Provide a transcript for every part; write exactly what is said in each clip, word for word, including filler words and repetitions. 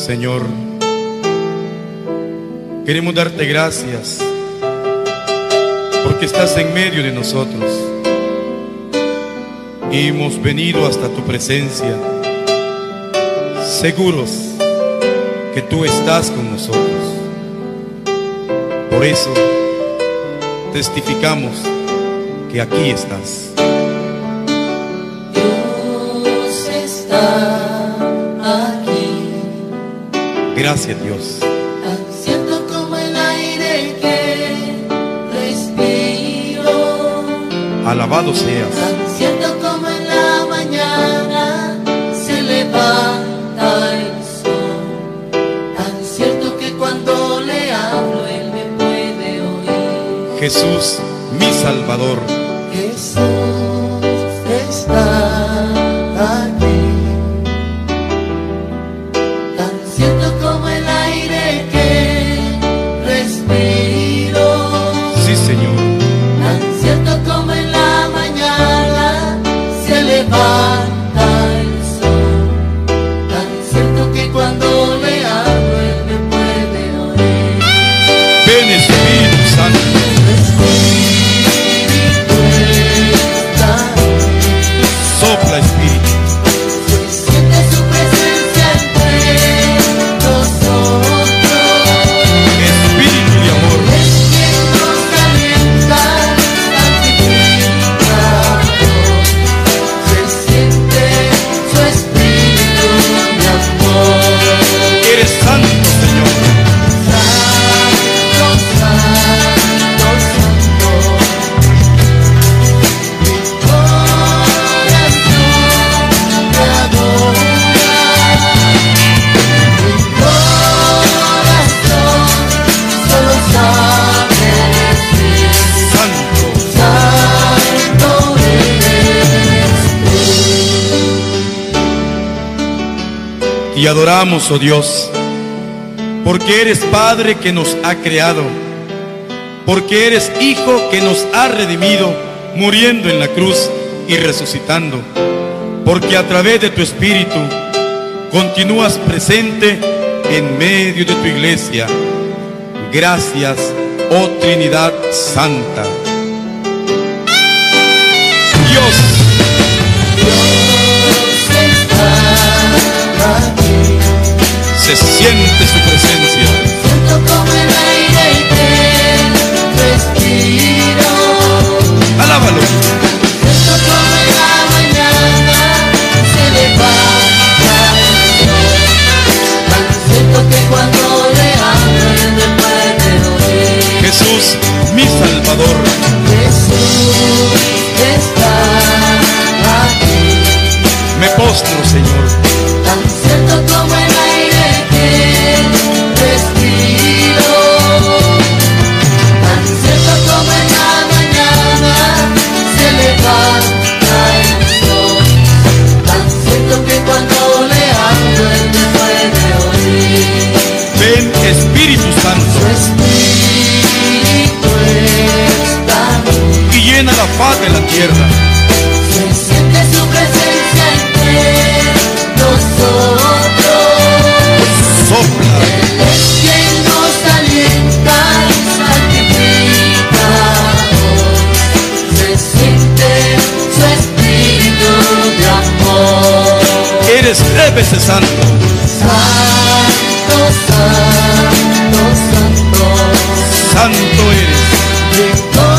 Señor, queremos darte gracias porque estás en medio de nosotros y hemos venido hasta tu presencia, seguros que tú estás con nosotros. Por eso testificamos que aquí estás. Dios está aquí. Gracias, Dios. Tan cierto como el aire que respiro. Alabado seas. Tan cierto como en la mañana se levanta el sol. Tan cierto que cuando le hablo él me puede oír. Jesús, mi Salvador. Jesús está aquí. Tan cierto como el aire que respiro. Sí, Señor. Tan cierto como en la mañana se levanta el sol. Tan cierto que cuando le hablo él me puede oír. Ven, Espíritu Santo. Sopla, Espíritu. Se siente su presencia entre nosotros. Espíritu de amor. Es quien nos alienta, santifica. Se siente su espíritu de amor. Eres santo, Señor. Santo, santo, santo. Mi corazón te adora. Mi corazón solo sabe decir: Santo. santo eres tú. Y adoramos, oh Dios, porque eres Padre que nos ha creado, porque eres Hijo que nos ha redimido, muriendo en la cruz y resucitando, porque a través de tu Espíritu continúas presente en medio de tu iglesia. Gracias, oh Trinidad Santa. Dios, Dios está aquí. se siente su presencia. Siento como el aire que respiro. Alábalo. Siento como en la mañana se levanta el sol. Tan siento que cuando le hablo él me puede oír. Jesús, mi Salvador. Jesús está aquí. Me postro, Señor. Tan cierto como el aire que respiro. Tan cierto como en la mañana se levanta el sol. Tan cierto que cuando le hablo él me puede oír. Ven, Espíritu Su Santo, espíritu está aquí. y llena la faz de la tierra. Se siente su presencia entre nosotros. Sopla, Él es quien nos alienta y santifica. Se siente su espíritu de amor. eres tres veces santo. Santo, santo, santo. Santo eres. Mi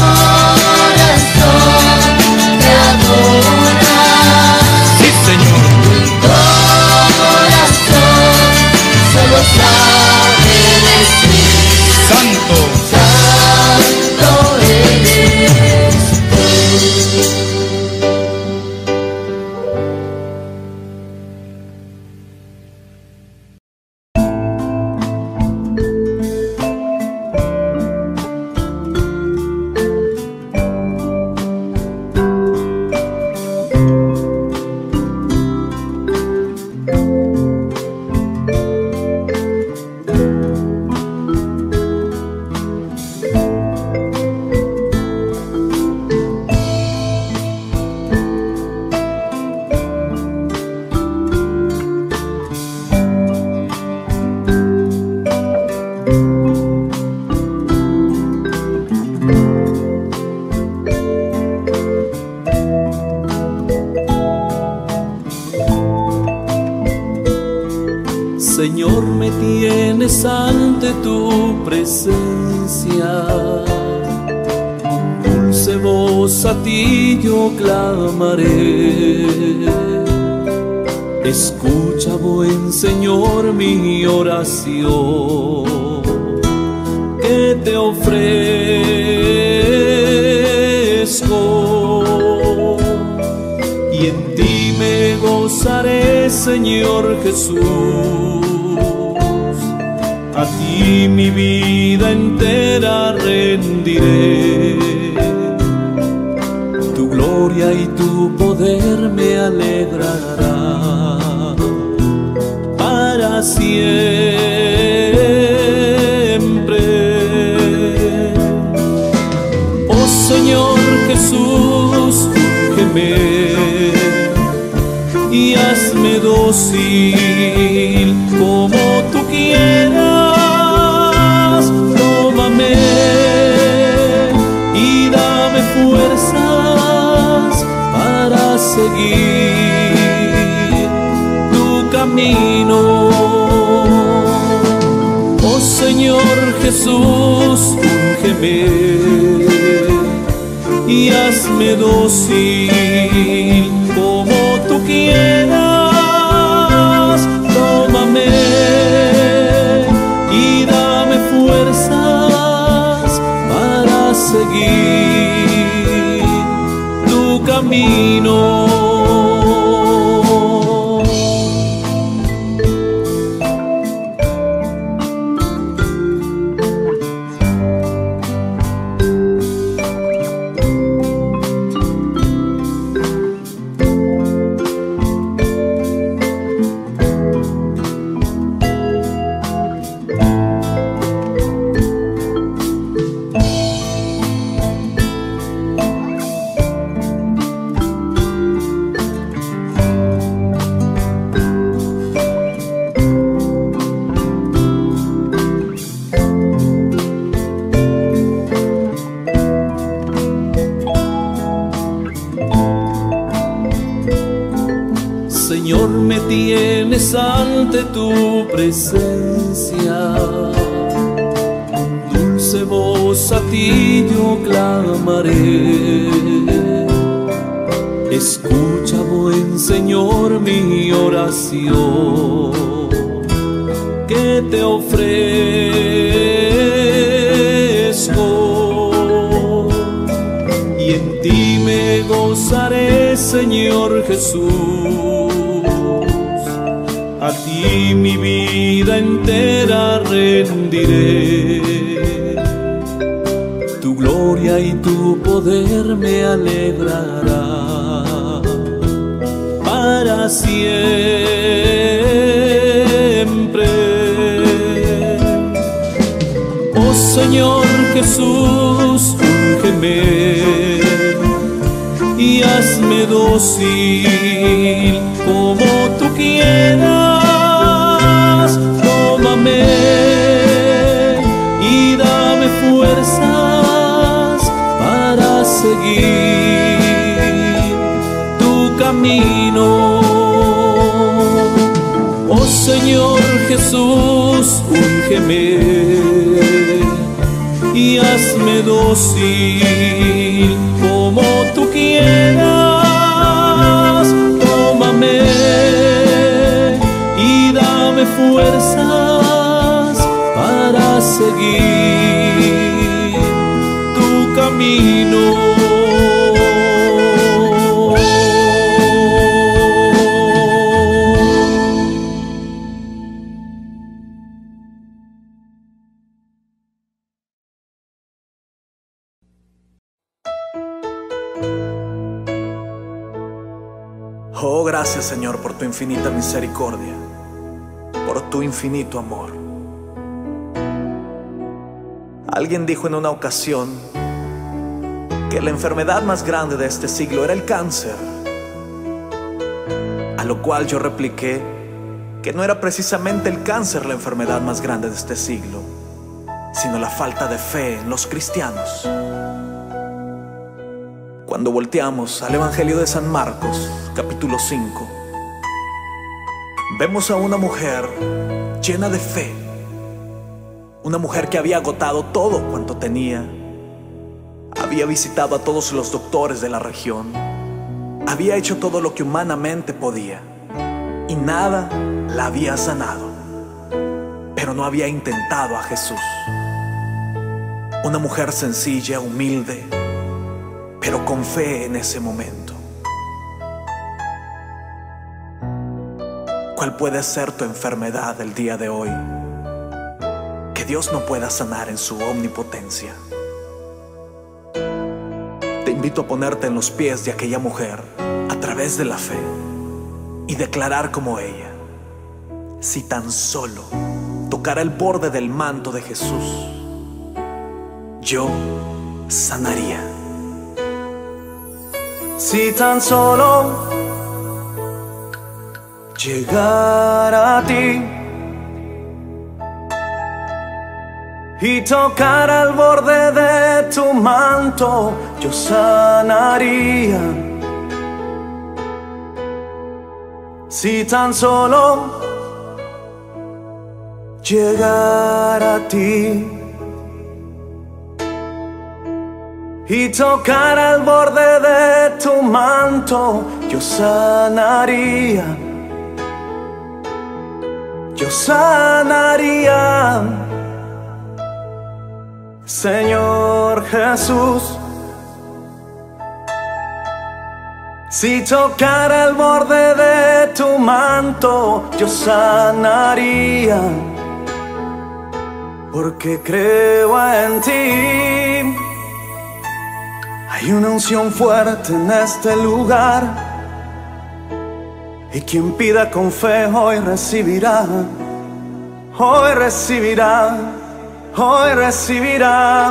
corazón te adora. Sí, Señor. Mi corazón solo sabe decir: Santo. santo eres tú. Señor, me tienes ante tu presencia. Dulce voz, a ti yo clamaré. Escucha, buen Señor, mi oración, que te ofrezco, y en ti me gozaré, Señor Jesús. A ti mi vida entera rendiré. Tu gloria y tu poder me alegrará para siempre. Oh Señor Jesús, úngeme y hazme dócil como tú quieras. Tómame y dame fuerzas para seguir tu camino. Oh Señor Jesús, úngeme y hazme dócil como tú quieras. Tómame y dame fuerzas para seguir tu camino. Señor, me tienes ante tu presencia. Dulce voz, a ti yo clamaré. Escucha, buen Señor, mi oración, que te ofrezco, y en ti me gozaré, Señor Jesús. A ti mi vida entera rendiré. Tu gloria y tu poder me alegrará para siempre. Oh Señor Jesús, úngeme y hazme dócil como tú quieras. Tómame y dame fuerzas para seguir tu camino. Oh Señor Jesús, úngeme y hazme dócil como tú quieras. Tómame y dame fuerzas para seguir tu camino. Oh, gracias, Señor, por tu infinita misericordia, por tu infinito amor. Alguien dijo en una ocasión que la enfermedad más grande de este siglo era el cáncer, a lo cual yo repliqué que no era precisamente el cáncer la enfermedad más grande de este siglo, sino la falta de fe en los cristianos. Cuando volteamos al Evangelio de San Marcos, capítulo cinco, Vemos a una mujer llena de fe, una mujer que había agotado todo cuanto tenía, había visitado a todos los doctores de la región, había hecho todo lo que humanamente podía y nada la había sanado, pero no había intentado a Jesús. Una mujer sencilla, humilde, pero con fe en ese momento. ¿Cuál puede ser tu enfermedad el día de hoy que Dios no pueda sanar en su omnipotencia? Te invito a ponerte en los pies de aquella mujer a través de la fe y declarar como ella: si tan solo tocara el borde del manto de Jesús, yo sanaría. Si tan solo llegar a ti y tocar al borde de tu manto, yo sanaría. Si tan solo llegar a ti y tocar al borde de tu manto, yo sanaría. Yo sanaría, Señor Jesús. Si tocara el borde de tu manto, yo sanaría, porque creo en ti. Hay una unción fuerte en este lugar, y quien pida con fe hoy recibirá, hoy recibirá, hoy recibirá.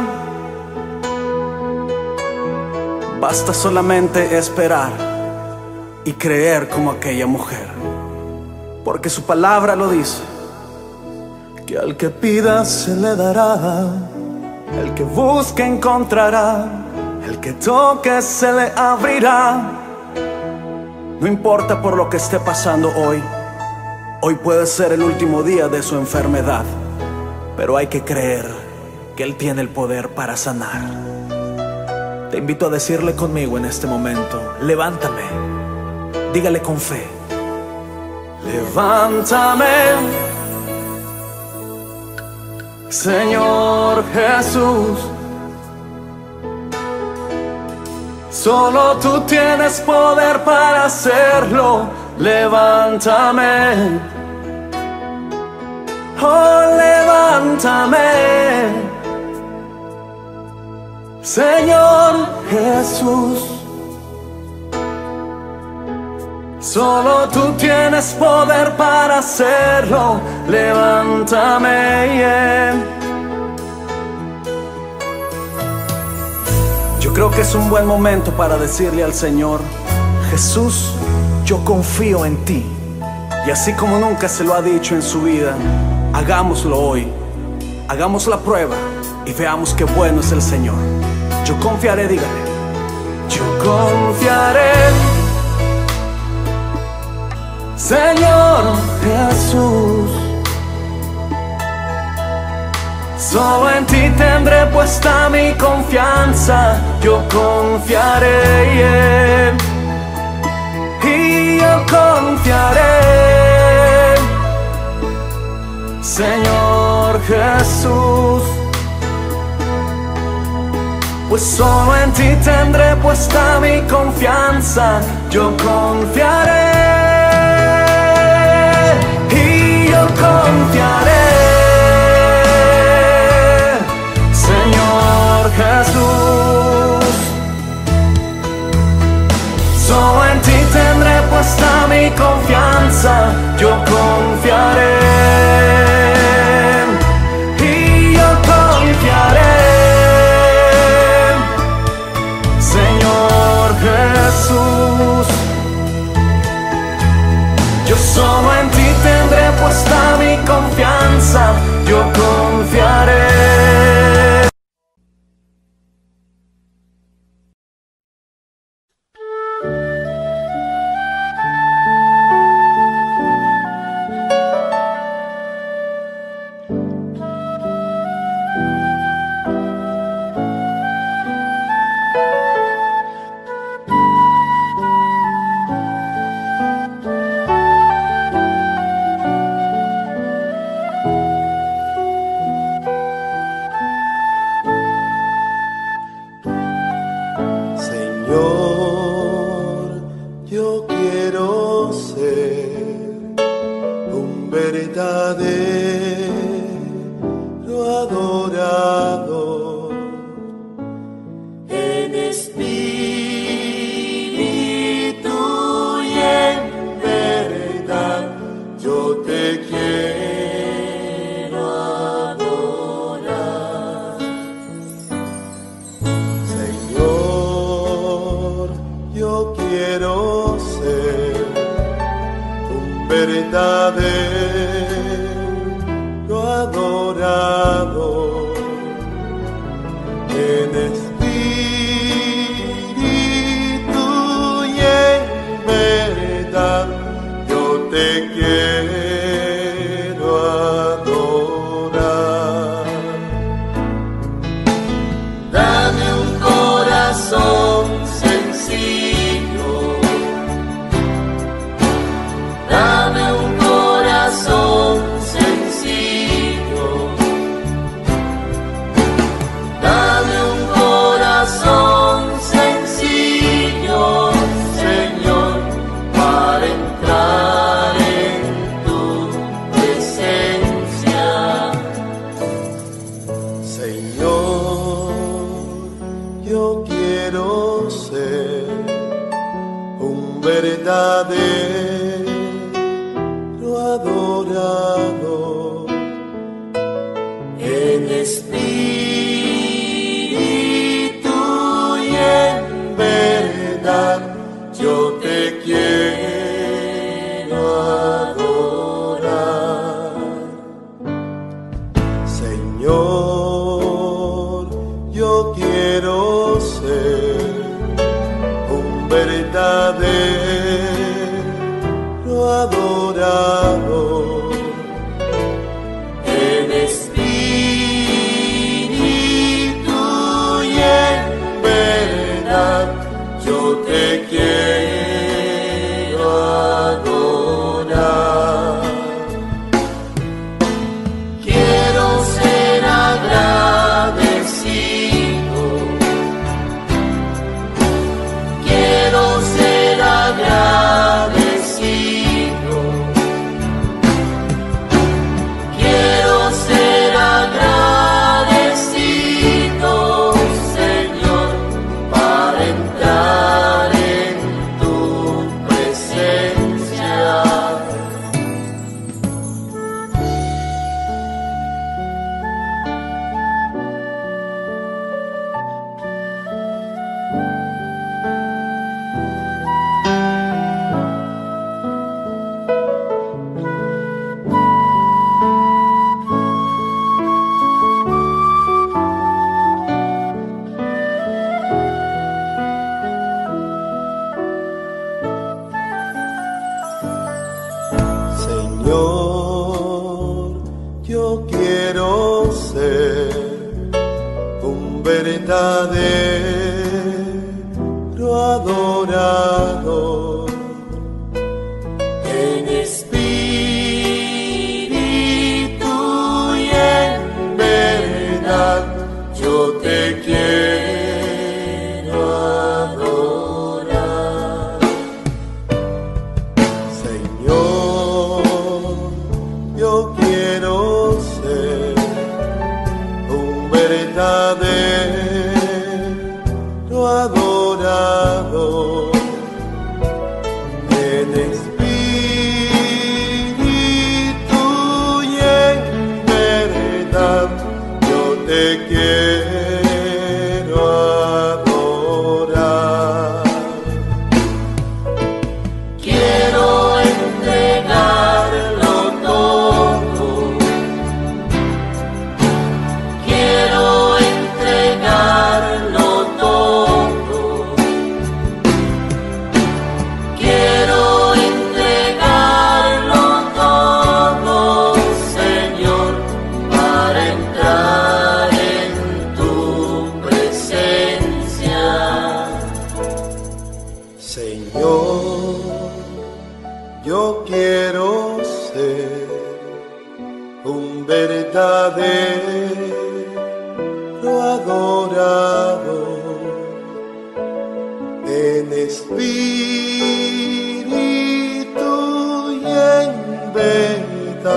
Basta solamente esperar y creer como aquella mujer, porque su palabra lo dice, que al que pida se le dará, el que busque encontrará, el que toque se le abrirá. No importa por lo que esté pasando hoy, hoy puede ser el último día de su enfermedad, pero hay que creer que Él tiene el poder para sanar. Te invito a decirle conmigo en este momento: levántame. Dígale con fe: levántame, Señor Jesús. Solo tú tienes poder para hacerlo. Levántame, oh, levántame, Señor Jesús. Solo tú tienes poder para hacerlo. Levántame, yeah. Yo creo que es un buen momento para decirle al Señor: Jesús, yo confío en ti. Y así como nunca se lo ha dicho en su vida, hagámoslo hoy. Hagamos la prueba y veamos qué bueno es el Señor. Yo confiaré, dígale. Yo confiaré, Señor Jesús. Solo en ti tendré puesta mi confianza. Yo confiaré, yeah. Y yo confiaré, Señor Jesús. Pues solo en ti tendré puesta mi confianza. Yo confiaré, y yo confiaré, Señor Jesús. Solo en ti tendré puesta mi confianza. Yo confiaré, y yo confiaré, Señor Jesús. Yo solo en ti tendré puesta mi confianza. Yo confiaré. verdadero adorador. En espíritu y en verdad yo te quiero adorar. Señor, yo quiero ser un verdadero adorador. En espíritu y en verdad yo te quiero adorar. Dame un corazón sencillo, dame un corazón sencillo, dame un corazón sencillo, Señor, para entrar en tu presencia. Señor, yo quiero ser un verdadero adorador. En espíritu y en verdad yo te quiero adorar. Señor, yo quiero ser un verdadero adorador. En espíritu y en verdad yo te quiero adorar. Quiero ser agradecido, quiero ser agradecido, quiero ser agradecido, Señor, para entrar en tu presencia. Señor, yo quiero ser un verdadero adorador. En espíritu y en verdad yo te quiero adorar. Señor, yo quiero ser un verdadero adorador. En espíritu y en verdad yo te quiero adorar. Quiero entregarlo todo, quiero entregarlo todo, quiero entregarlo todo, Señor, para entrar en tu presencia. Señor, yo quiero ser un verdadero adorador. En espíritu y en verdad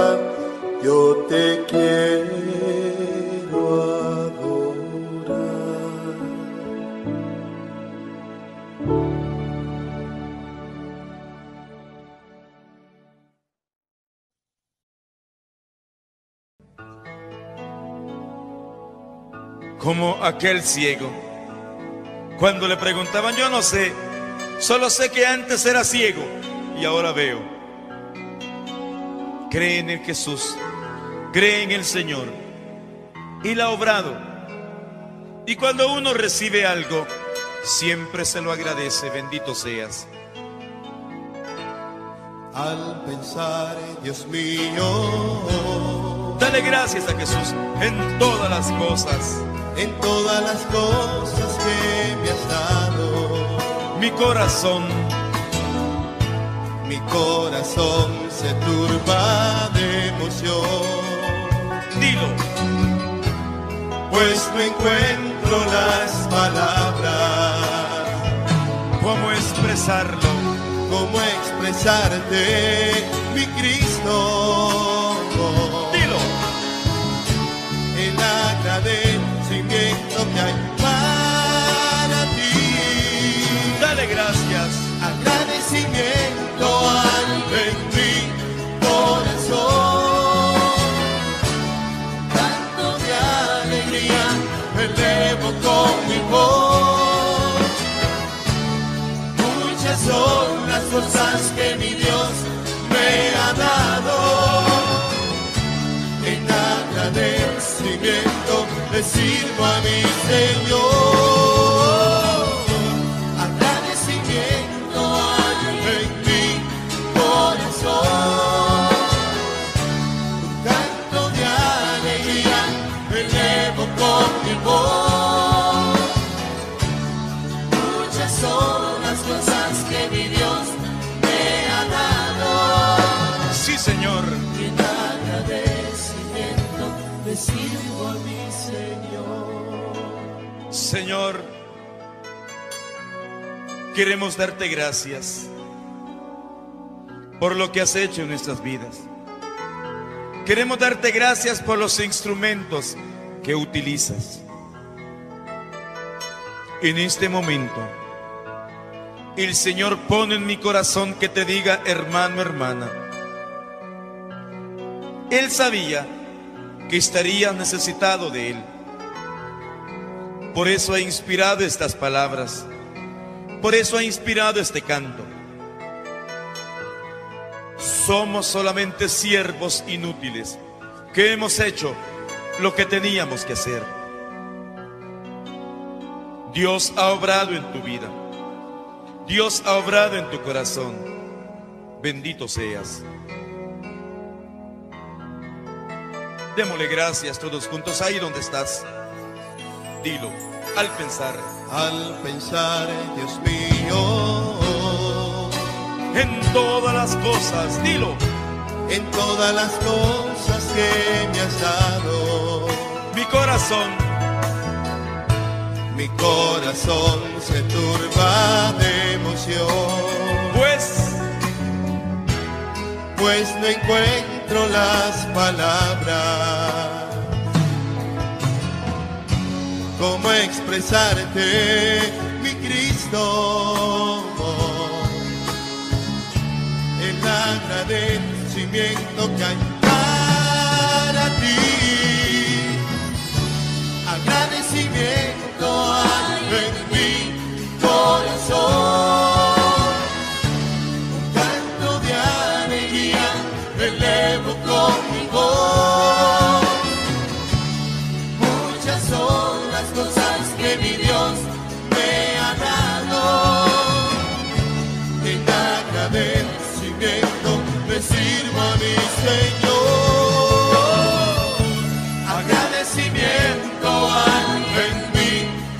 como aquel ciego. Cuando le preguntaban, yo no sé, solo sé que antes era ciego y ahora veo. Cree en el Jesús, cree en el Señor y la ha obrado. Y cuando uno recibe algo, siempre se lo agradece. Bendito seas. Al pensar, Dios mío, dale gracias a Jesús en todas las cosas, en todas las cosas que me has dado. mi corazón, mi corazón se turba de emoción. dilo, pues no encuentro las palabras. ¿cómo expresarlo? ¿Cómo expresarte, mi Cristo? Dilo, El agradecimiento que hay para ti. dale gracias. Agradecimiento al en mi corazón. Canto de alegría elevo con mi voz. Muchas son las cosas que mi Dios me ha dado. En agradecimiento le sirvo a mi Señor. Agradecimiento hay en mi corazón. Un canto de alegría elevo con mi voz. Muchas son las cosas que mi Dios me ha dado. Sí, Señor. Y en agradecimiento le sirvo a mi Señor. Señor, queremos darte gracias por lo que has hecho en nuestras vidas. Queremos darte gracias por los instrumentos que utilizas. En este momento, el Señor pone en mi corazón que te diga, hermano, hermana. Él sabía que estaría necesitado de Él. Por eso ha inspirado estas palabras. Por eso ha inspirado este canto. Somos solamente siervos inútiles que hemos hecho lo que teníamos que hacer. Dios ha obrado en tu vida. Dios ha obrado en tu corazón. Bendito seas. Démosle gracias todos juntos ahí donde estás. Dilo, al pensar. Al pensar, Dios mío, En todas las cosas, dilo, en todas las cosas que me has dado, mi corazón, mi corazón se turba de emoción, pues, pues no encuentro las palabras. ¿Cómo expresarte, mi Cristo? El agradecimiento que hay para ti. Agradecimiento hay en mi corazón. Un canto de alegría elevo con mi voz. Muchas son las cosas que mi Dios me ha dado. En agradecimiento le sirvo a mi Señor. Agradecimiento hay en mi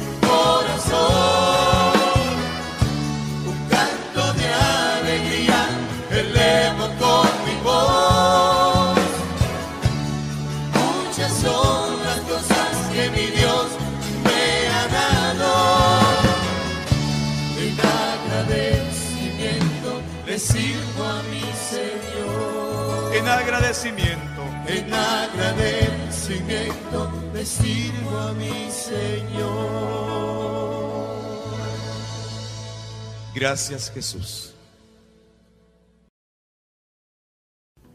corazón. Un canto de alegría elevo con mi voz. Muchas son las cosas que mi Dios me ha dado. En agradecimiento le sirvo a mi Señor. en agradecimiento. En agradecimiento le sirvo a mi Señor. Gracias, Jesús.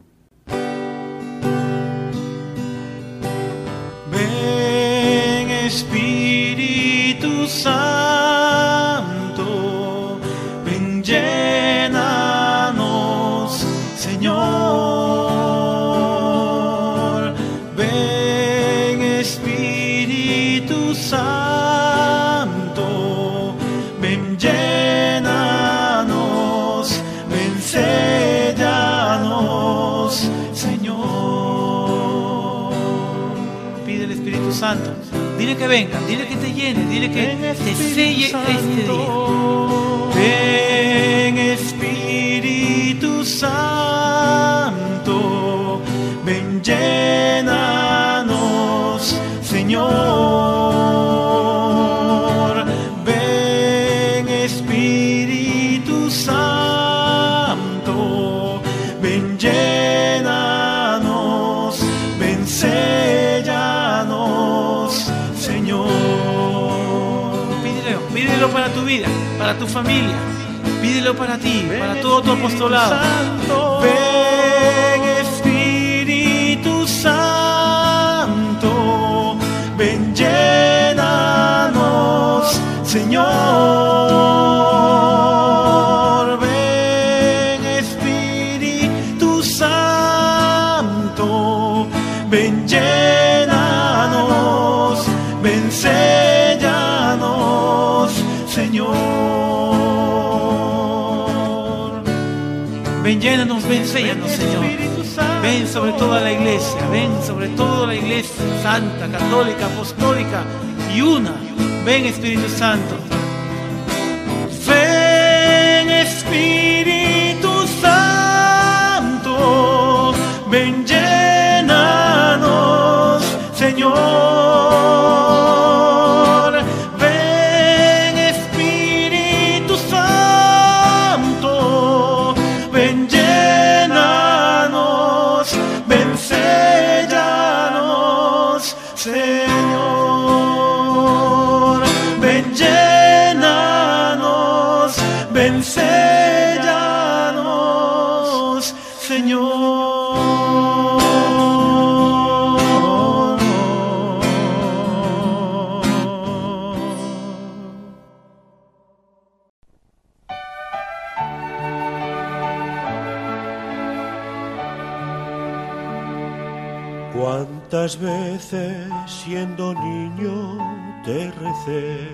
Ven Espíritu Santo, ven, llénanos, Señor. Ven, Espíritu Santo, ven, llénanos, ven, séllanos, Señor. Pide el Espíritu Santo. Dile que venga, dile que te llene, dile que te selle este día. Ven, Espíritu Santo, ven, llénanos, Señor. Ven, Espíritu Santo, ven, llénanos, ven, séllanos, Señor. Pídelo, pídelo para tu vida, para tu familia. Pídelo para ti, para todo tu apostolado. Ven, Espíritu Santo, ven, llénanos, Señor. Ven, Espíritu Santo, ven, llénanos, ven, séllanos, Señor. Ven, llénanos, ven, séllanos, Señor. Ven sobre toda la iglesia, ven sobre toda la iglesia santa, católica, apostólica y una. Ven, Espíritu Santo. Ven, Espíritu Santo, ven, llénanos, Señor. Ven, Espíritu Santo, ven, llénanos, ven, séllanos, Señor. Ven, llénanos, ven, séllanos, Señor. Cuántas veces siendo niño te recé,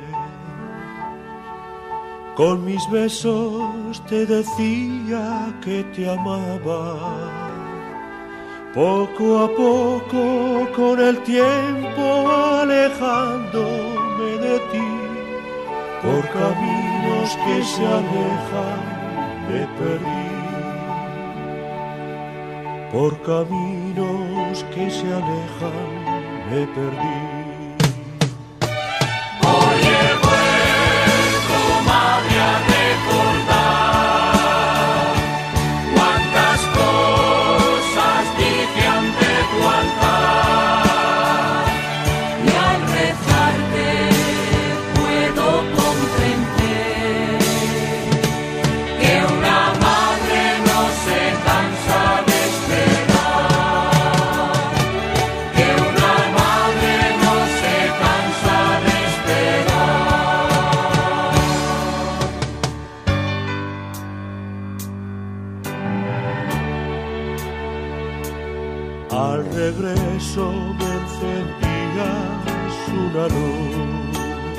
con mis besos te decía que te amaba. Poco a poco con el tiempo alejándome de ti, por caminos que se alejan me perdí. Por caminos que se alejan me perdí. Hoy he vuelto, madre, a recordar cuántas cosas dije ante tu altar, y al rezarte puedo comprender que una madre no se cansa de al regreso me encendías una luz,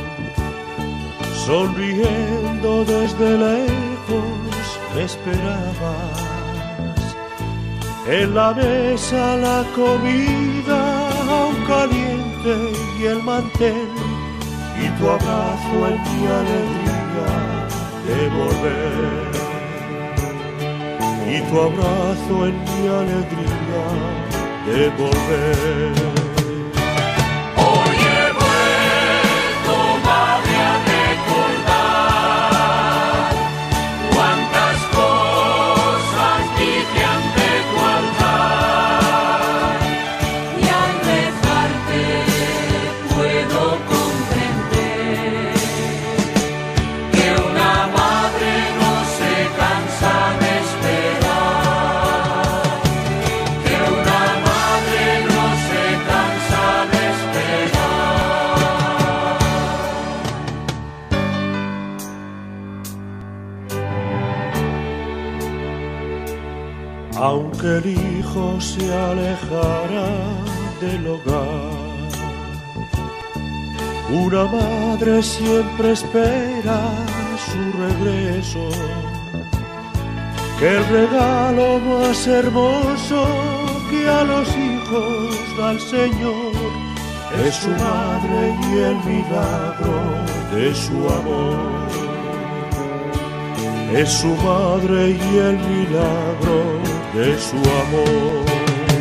sonriendo desde lejos me esperabas. En la mesa la comida aún caliente y el mantel, y tu abrazo en mi alegría de volver. Y tu abrazo en mi alegría de volver. Hoy he vuelto, madre, a recordar cuántas cosas dije ante tu altar, y al rezarte puedo comprender que una madre no se cansa de esperar, que una madre no se cansa que el hijo se alejara del hogar. Una madre siempre espera su regreso, que el regalo más hermoso que a los hijos da el Señor es su madre y el milagro de su amor. Es su madre y el milagro de su amor.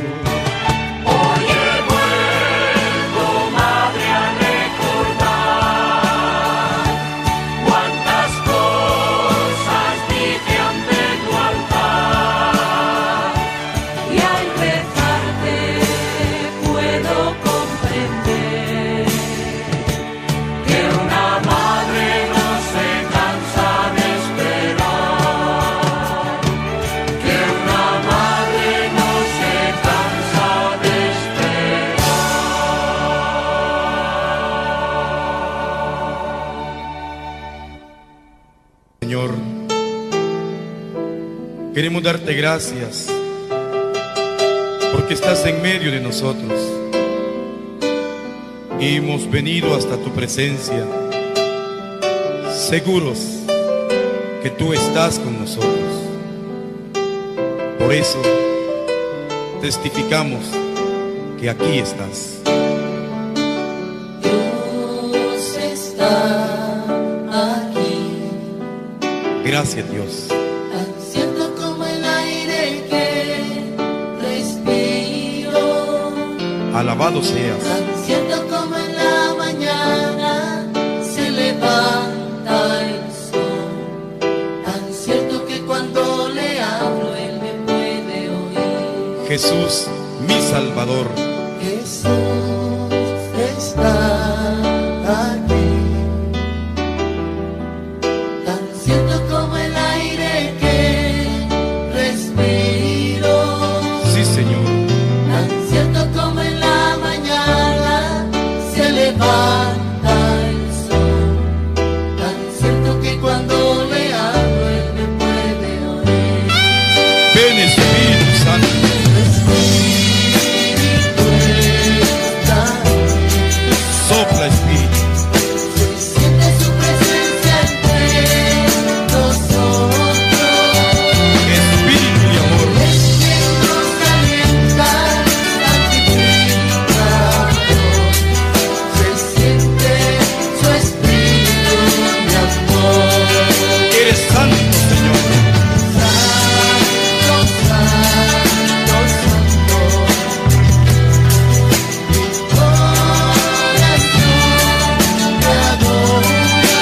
Señor, queremos darte gracias porque estás en medio de nosotros y hemos venido hasta tu presencia seguros que tú estás con nosotros. Por eso testificamos que aquí estás. Dios está. Gracias, Dios. Tan cierto como el aire que respiro. Alabado seas. Tan cierto como en la mañana se levanta el sol. Tan cierto que cuando le hablo él me puede oír. Jesús, mi Salvador. Jesús está aquí. Levanta el sol, tan cierto que cuando le hablo él me puede oír. Ven Espíritu Santo. Espíritu está aquí. Sopla Espíritu. Se siente su presencia entre nosotros. Espíritu de amor. Es quien nos alienta, santifica. Eres santo, Señor. Santo, santo, santo. Mi corazón te adora.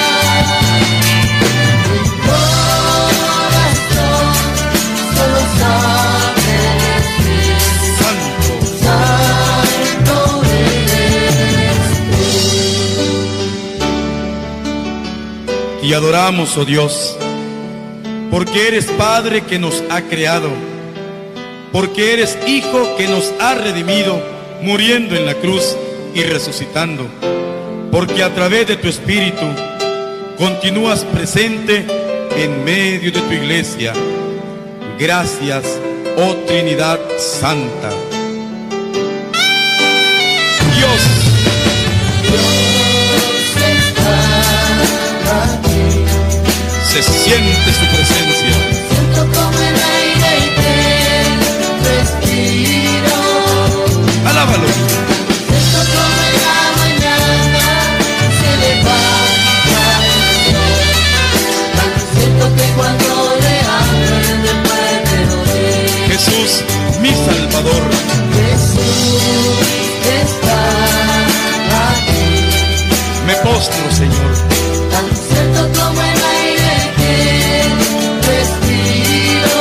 Mi corazón solo sabe decir: Santo, santo eres tú. y adoramos, oh Dios, porque eres Padre que nos ha creado, porque eres Hijo que nos ha redimido, muriendo en la cruz y resucitando, porque a través de tu Espíritu continúas presente en medio de tu iglesia. Gracias, oh Trinidad Santa. Dios, se siente su presencia. Siento como el aire que respiro. Alábalo. Siento como en la mañana se levanta el sol. Tan cierto que cuando le hablo él me puede oír. Jesús, mi Salvador. Jesús está aquí. Me postro, Señor. Tan cierto como el aire que respiro.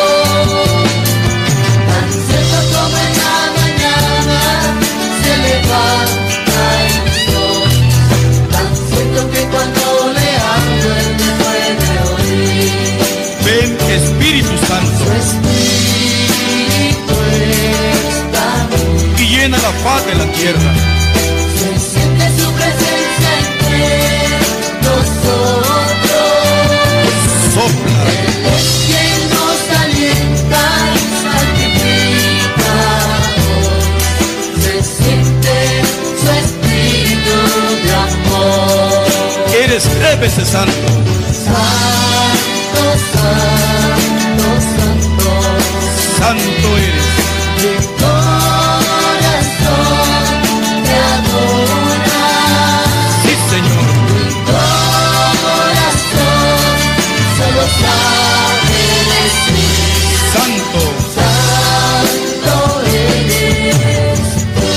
Tan cierto como en la mañana se levanta el sol. Tan cierto que cuando le hablo él me puede oír. Ven, Espíritu Santo, Su Espíritu está aquí. y llena la faz de la tierra. Se siente su presencia entre nosotros. Sopla. Él es quien nos alienta y santifica. Lávese santo. Santo, santo, santo, Santo eres. mi corazón te adora, Sí, Señor. mi corazón solo sabe decir, Santo. santo eres tú.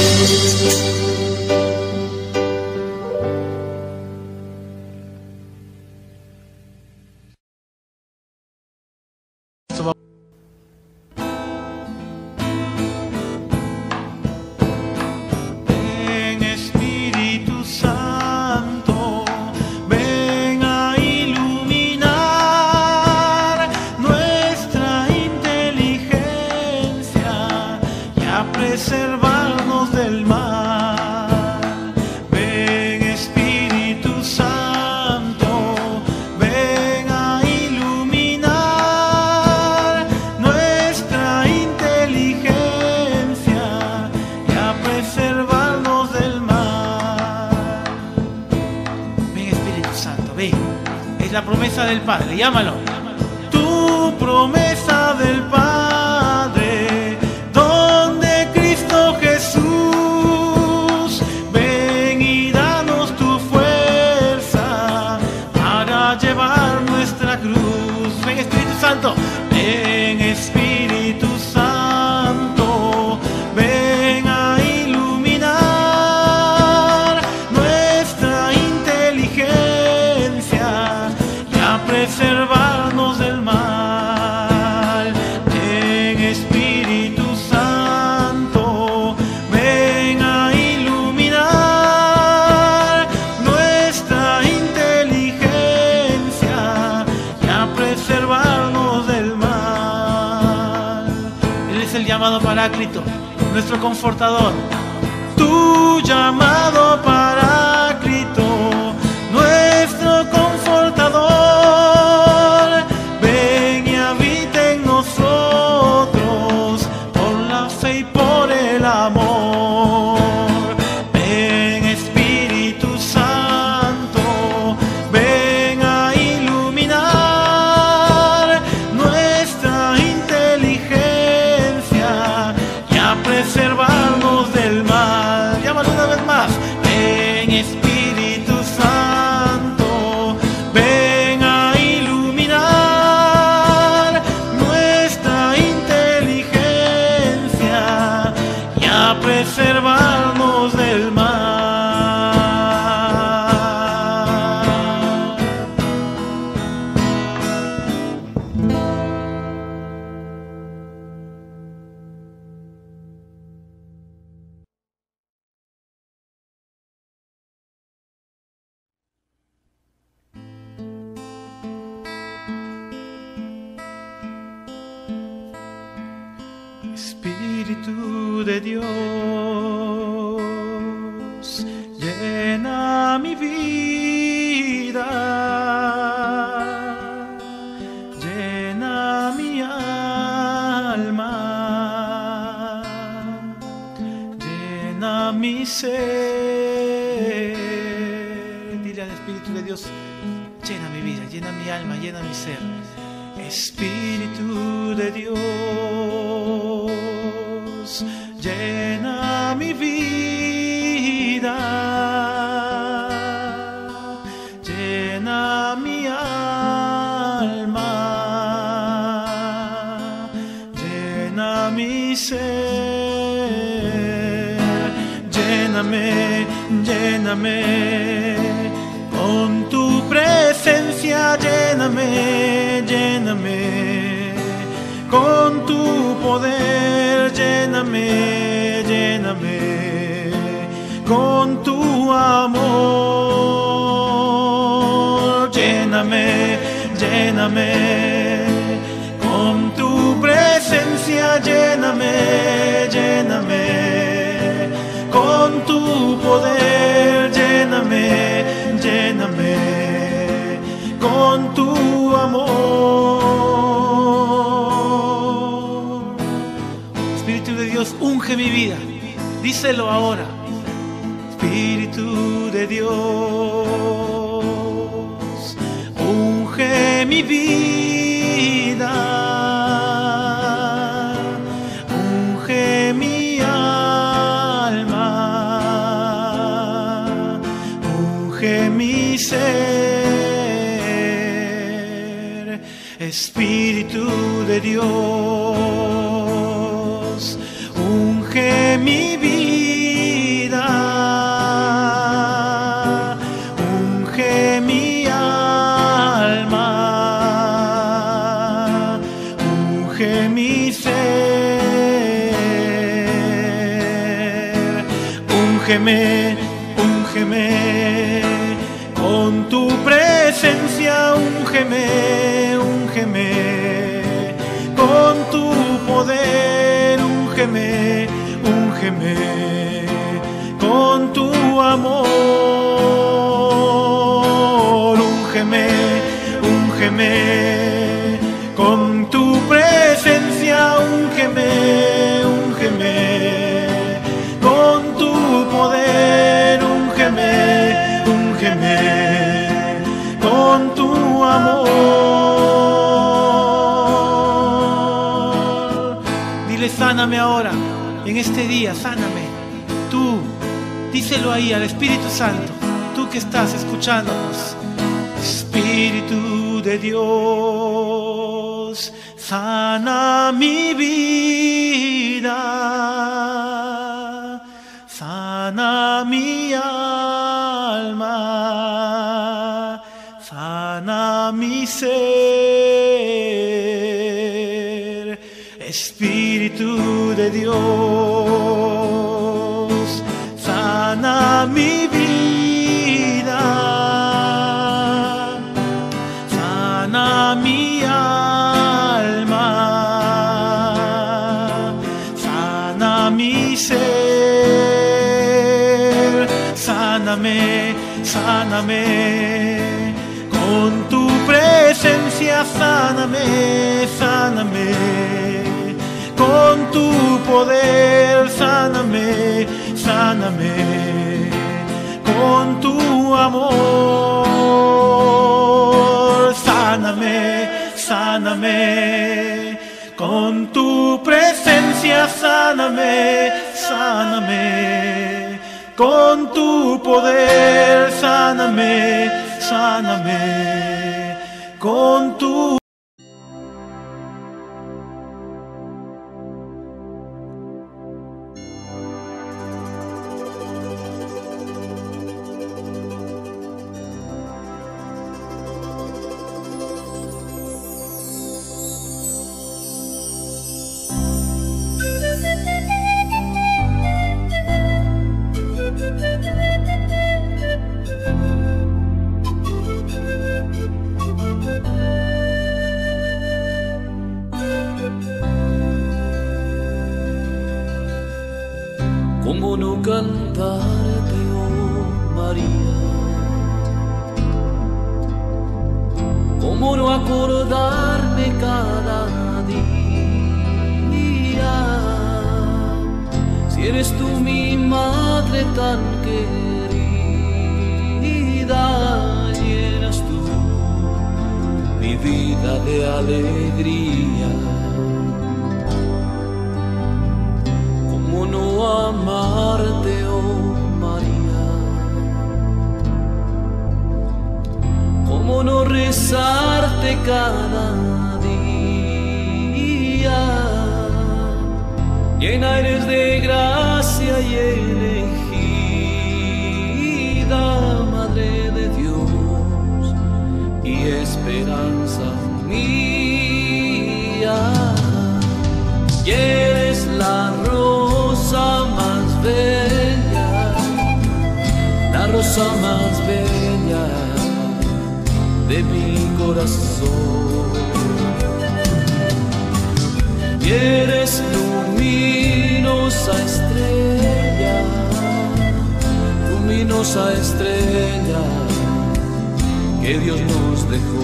Ven Espíritu Santo, ven a iluminar nuestra inteligencia y a preservarnos del mal. Ven Espíritu Santo, ven a iluminar nuestra inteligencia y a preservarnos del mal. Ven Espíritu Santo, ven. Es la promesa del Padre, llámalo. Tu promesa del Padre, donde Cristo Jesús, ven y danos tu fuerza para llevar nuestra cruz. Ven Espíritu Santo, ven Espíritu Santo, ven a iluminar nuestra inteligencia y a preservarnos del mal. Ven Espíritu Santo, ven a iluminar nuestra inteligencia y a preservarnos del mal. Él es el llamado Paráclito, nuestro confortador. Tu llamado Paráclito, nuestro confortador, ven y habita en nosotros por la fe y por el amor. Ven Espíritu Santo, ven a iluminar nuestra inteligencia y a preservarnos del mal. Llámalo una vez más. Ven Espíritu Santo, ven a iluminar nuestra inteligencia y a preservarnos del mal. Espíritu de Dios, llena mi vida, llena mi alma, llena mi ser. Dile al Espíritu de Dios, llena mi vida, llena mi alma, llena mi ser. Espíritu de Dios, llena mi vida, llena mi alma, llena mi ser. Lléname, lléname con tu presencia, lléname, lléname con tu poder, lléname, lléname con tu amor, lléname, lléname con tu presencia, lléname, lléname con tu poder, lléname, lléname con tu amor. Espíritu de Dios, unge mi vida. Díselo ahora. Espíritu de Dios, unge mi vida, unge mi alma, unge mi ser, Espíritu de Dios, unge mi vida, unge mi alma, unge mi ser, úngeme, úngeme con tu presencia, úngeme, úngeme con tu poder, úngeme, úngeme con tu amor, úngeme, úngeme con tu presencia, úngeme, úngeme con tu poder, úngeme, úngeme con tu amor. Dile, sáname ahora, en este día, sáname. Tú, díselo ahí al Espíritu Santo, tú que estás escuchándonos. Espíritu de Dios, sana mi vida, sana mi alma, sana mi ser, Espíritu de Dios, sana mi vida, sana mi alma, sana mi ser, sáname, sáname con tu presencia, sáname, sáname con tu poder, sáname, sáname con tu amor, sáname, sáname con tu presencia, sáname, sáname con tu poder, sáname, sáname con tu ¿Cómo no cantarte, oh María? ¿Cómo no acordarme cada día? Si eres tú mi madre tan querida, llenas tú mi vida de alegría. ¿Cómo no amarte, oh María? ¿Cómo no rezarte cada día? Llena eres de gracia y elegida, Madre de Dios y esperanza mía. Y eres la rosa más bella, la rosa más bella de mi corazón. Y eres luminosa estrella, luminosa estrella que Dios nos dejó.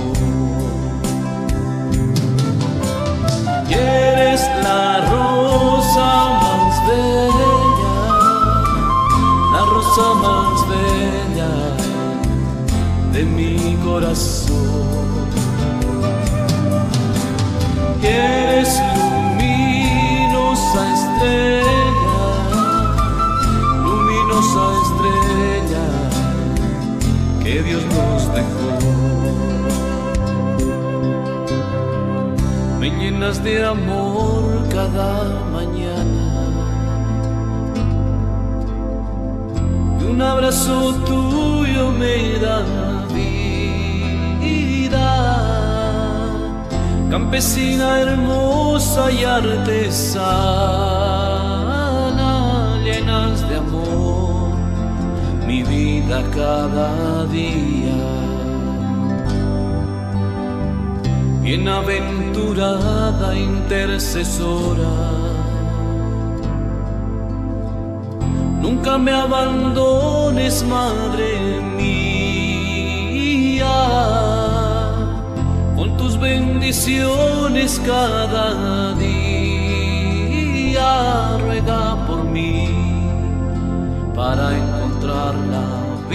Y eres la rosa más bella, la rosa más bella de mi corazón. de amor cada mañana. Y un abrazo tuyo me da vida, campesina hermosa y artesana, llenas de amor mi vida cada día. Bienaventurada intercesora, nunca me abandones, Madre mía, con tus bendiciones cada día. Ruega por mí para encontrar la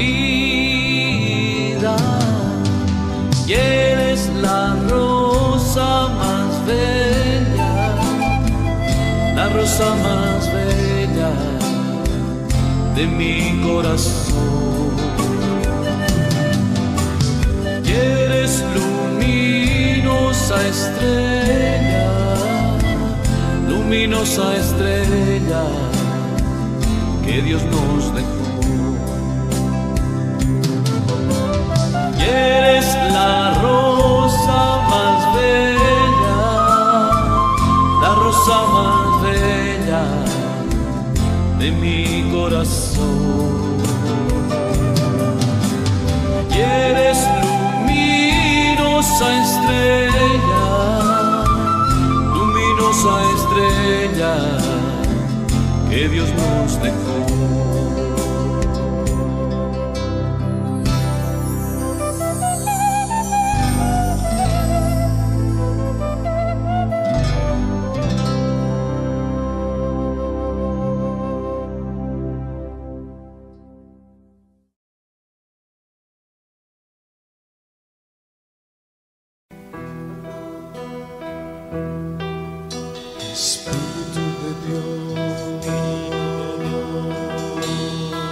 vida. Y eres la rosa más bella, la rosa más bella de mi corazón. Y eres luminosa estrella, luminosa estrella que Dios nos dejó. Y eres la rosa más bella, la rosa más bella de mi corazón. Y eres luminosa estrella, luminosa estrella que Dios nos dejó. Espíritu de Dios,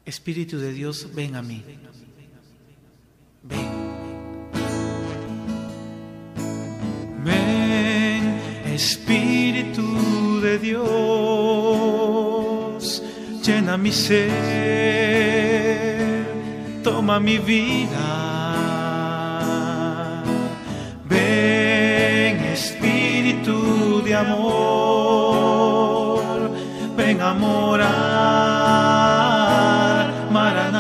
Espíritu de Dios, ven a mí. Ven. Ven, Espíritu de Dios, llena mi ser, toma mi vida. Ven, Espíritu de amor, ven a morar,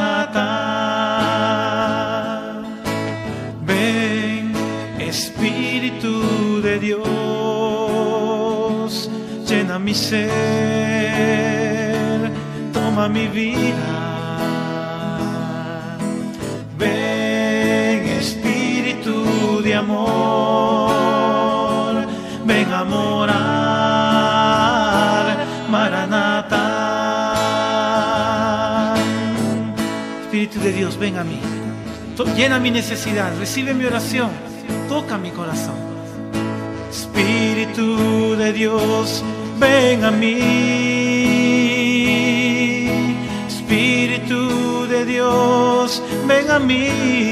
Maranatha. Ven, Espíritu de Dios, llena mi ser, toma mi vida. Ven, Espíritu de amor, ven a morar, Maranatha. Espíritu de Dios, ven a mí, llena mi necesidad, recibe mi oración, toca mi corazón. Espíritu de Dios, ven a mí. Espíritu de Dios, ven a mí.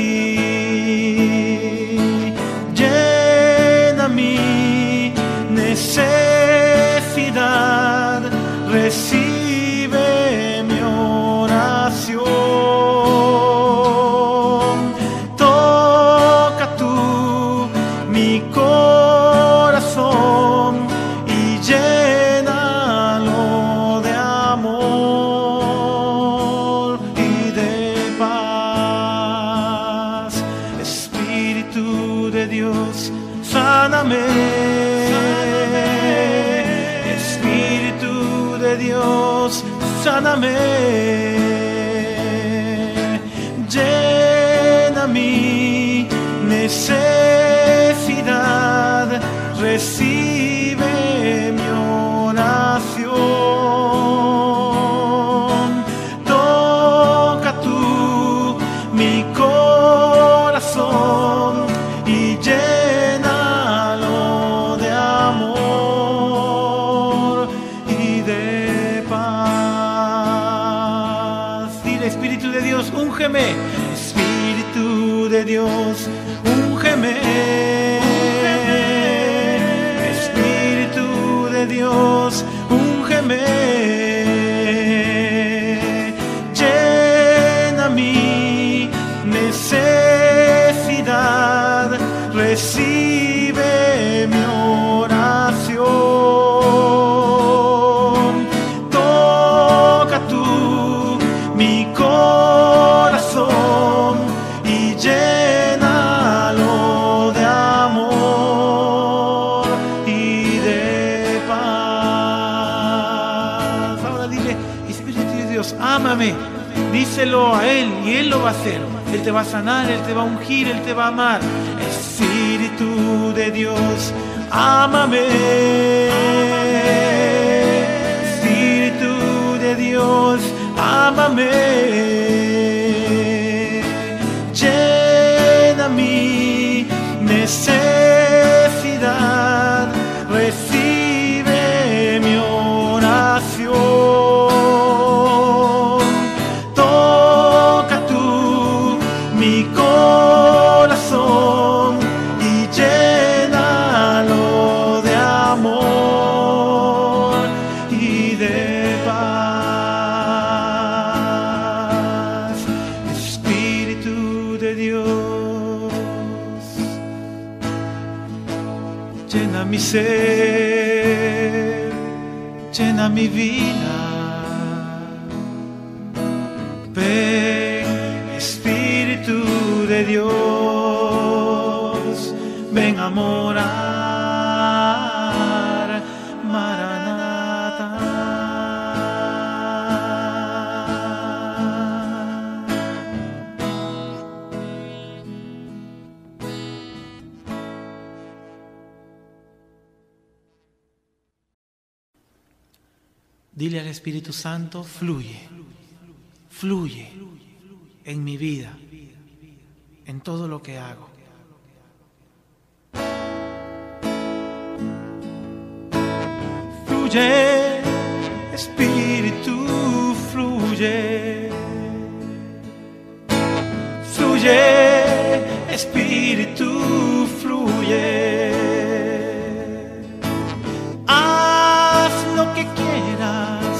Llena mi necesidad, recibe mi oración. Toca tú mi corazón y llénalo de amor y de paz. Espíritu de Dios, sáname. Espíritu de Dios, sáname. Llena mi necesidad, recibe mi oración. Toca tú mi corazón y llénalo de amor y de paz. Dile, Espíritu de Dios, úngeme. Espíritu de Dios, úngeme. Espíritu de Dios, úngeme. Llena mi necesidad, recibe mi oración. Toca tú mi corazón y llénalo de amor y de paz. Ahora dile, Espíritu de Dios, ámame. Díselo a Él y Él lo va a hacer. Él te va a sanar, Él te va a ungir, Él te va a amar. Espíritu de Dios, ámame. Espíritu de Dios, ámame. Llena mi necesidad, recibe mi oración. Toca tú mi corazón y llénalo de amor y de paz. Espíritu de Dios, llena mi ser, llena mi vida. Ven, Espíritu de Dios, ven a morar, Maranatha. Dile al Espíritu Santo, fluye, fluye en mi vida, en todo lo que hago. Fluye, Espíritu, fluye. fluye, Espíritu, fluye. Haz lo que quieras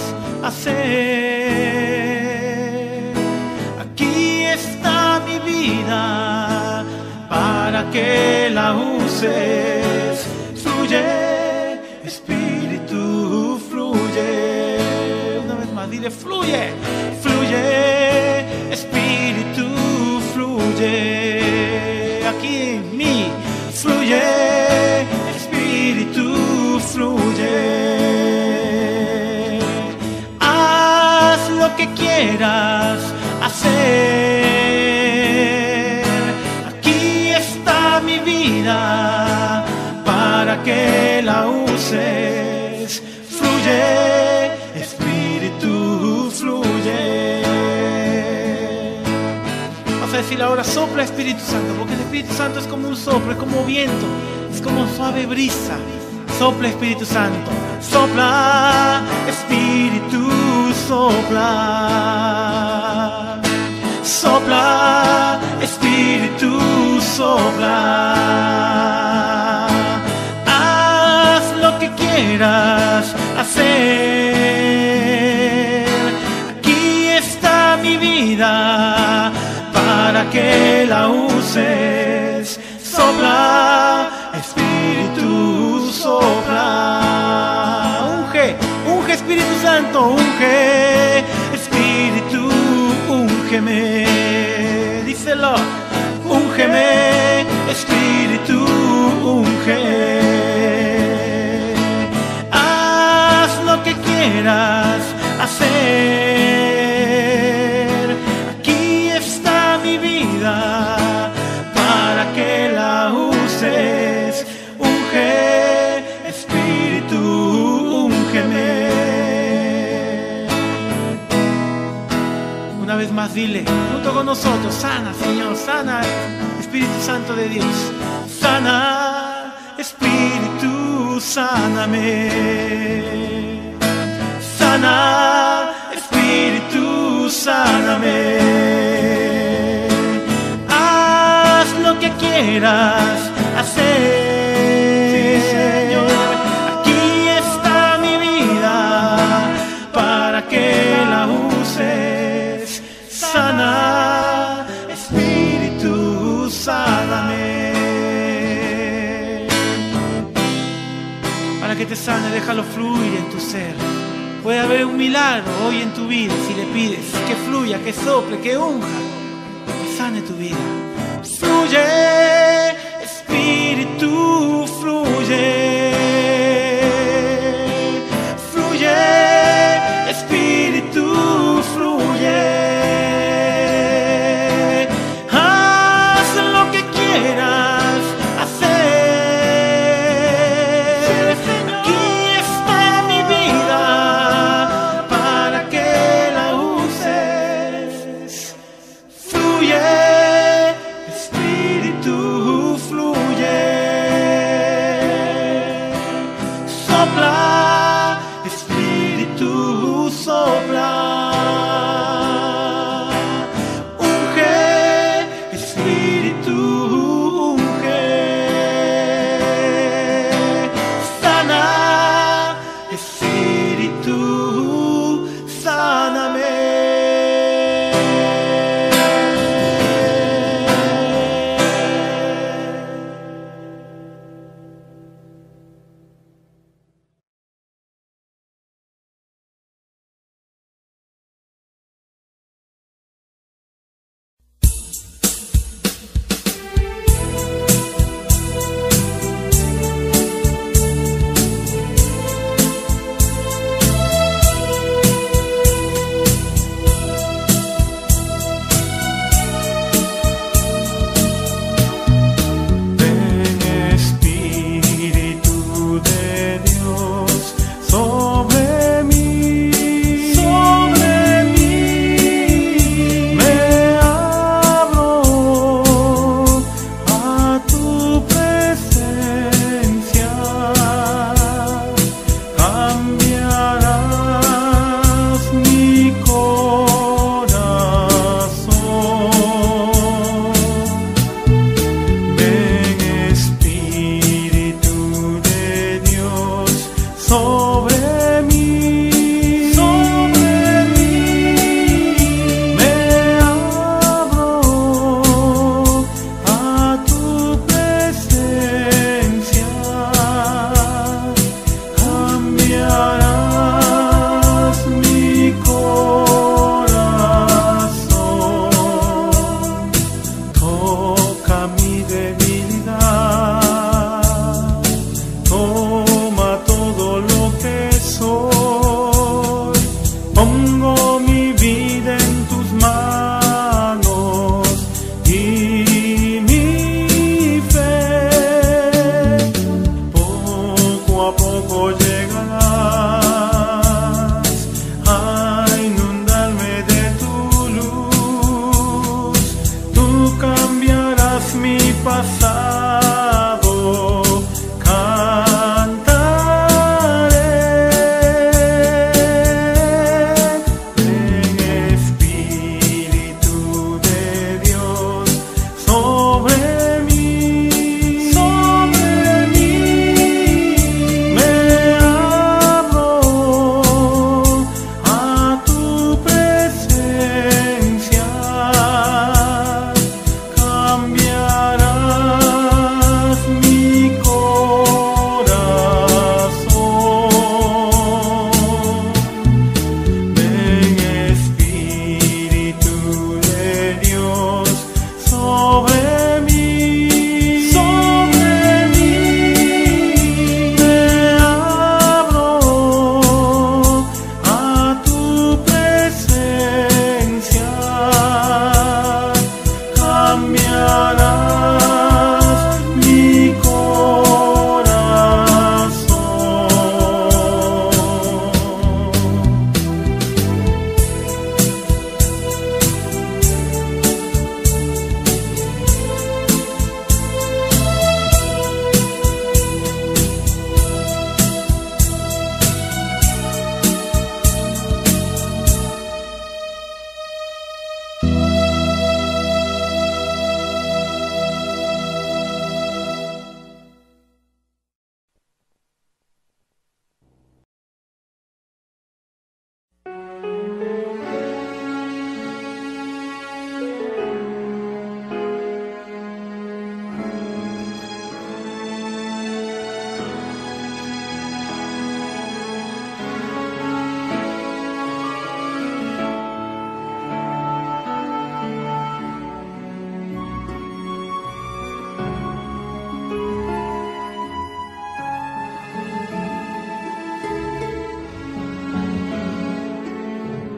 hacer. Aquí está mi vida para que la uses. Fluye, Espíritu, fluye. Una vez más, dile fluye, fluye, Espíritu, fluye. Aquí en mí, fluye, Espíritu, fluye. Haz lo que quieras hacer. Aquí está mi vida para que la uses. Fluye, Espíritu, fluye. Vamos a decir ahora, sopla Espíritu Santo, porque el Espíritu Santo es como un soplo, es como viento, es como suave brisa. Sopla Espíritu Santo, sopla Espíritu, sopla. Sopla Espíritu, sopla. Haz lo que quieras hacer. Aquí está mi vida para que la uses. Sopla Espíritu, sopla. Unge, unge Espíritu Santo, unge Espíritu, úngeme. Díselo, úngeme Espíritu, unge. Haz lo que quieras hacer. Aquí está mi vida para que la uses. Unge Espíritu, úngeme. Una vez más dile, junto con nosotros, sana Señor, sana Espíritu Santo de Dios. Sana Espíritu, sáname. Sana Espíritu, sáname. Haz lo que quieras hacer. Sí, Señor. Aquí está mi vida para que la uses. Sana Espíritu, sáname. Para que te sane, déjalo fluir en tu ser. Puede haber un milagro hoy en tu vida si le pides que fluya, que sople, que unja, que sane tu vida. Fluye, Espíritu, fluye. Fluye, Espíritu, fluye. Haz lo que quieras hacer. Aquí está mi vida para que la uses. Fluye, Espíritu, fluye.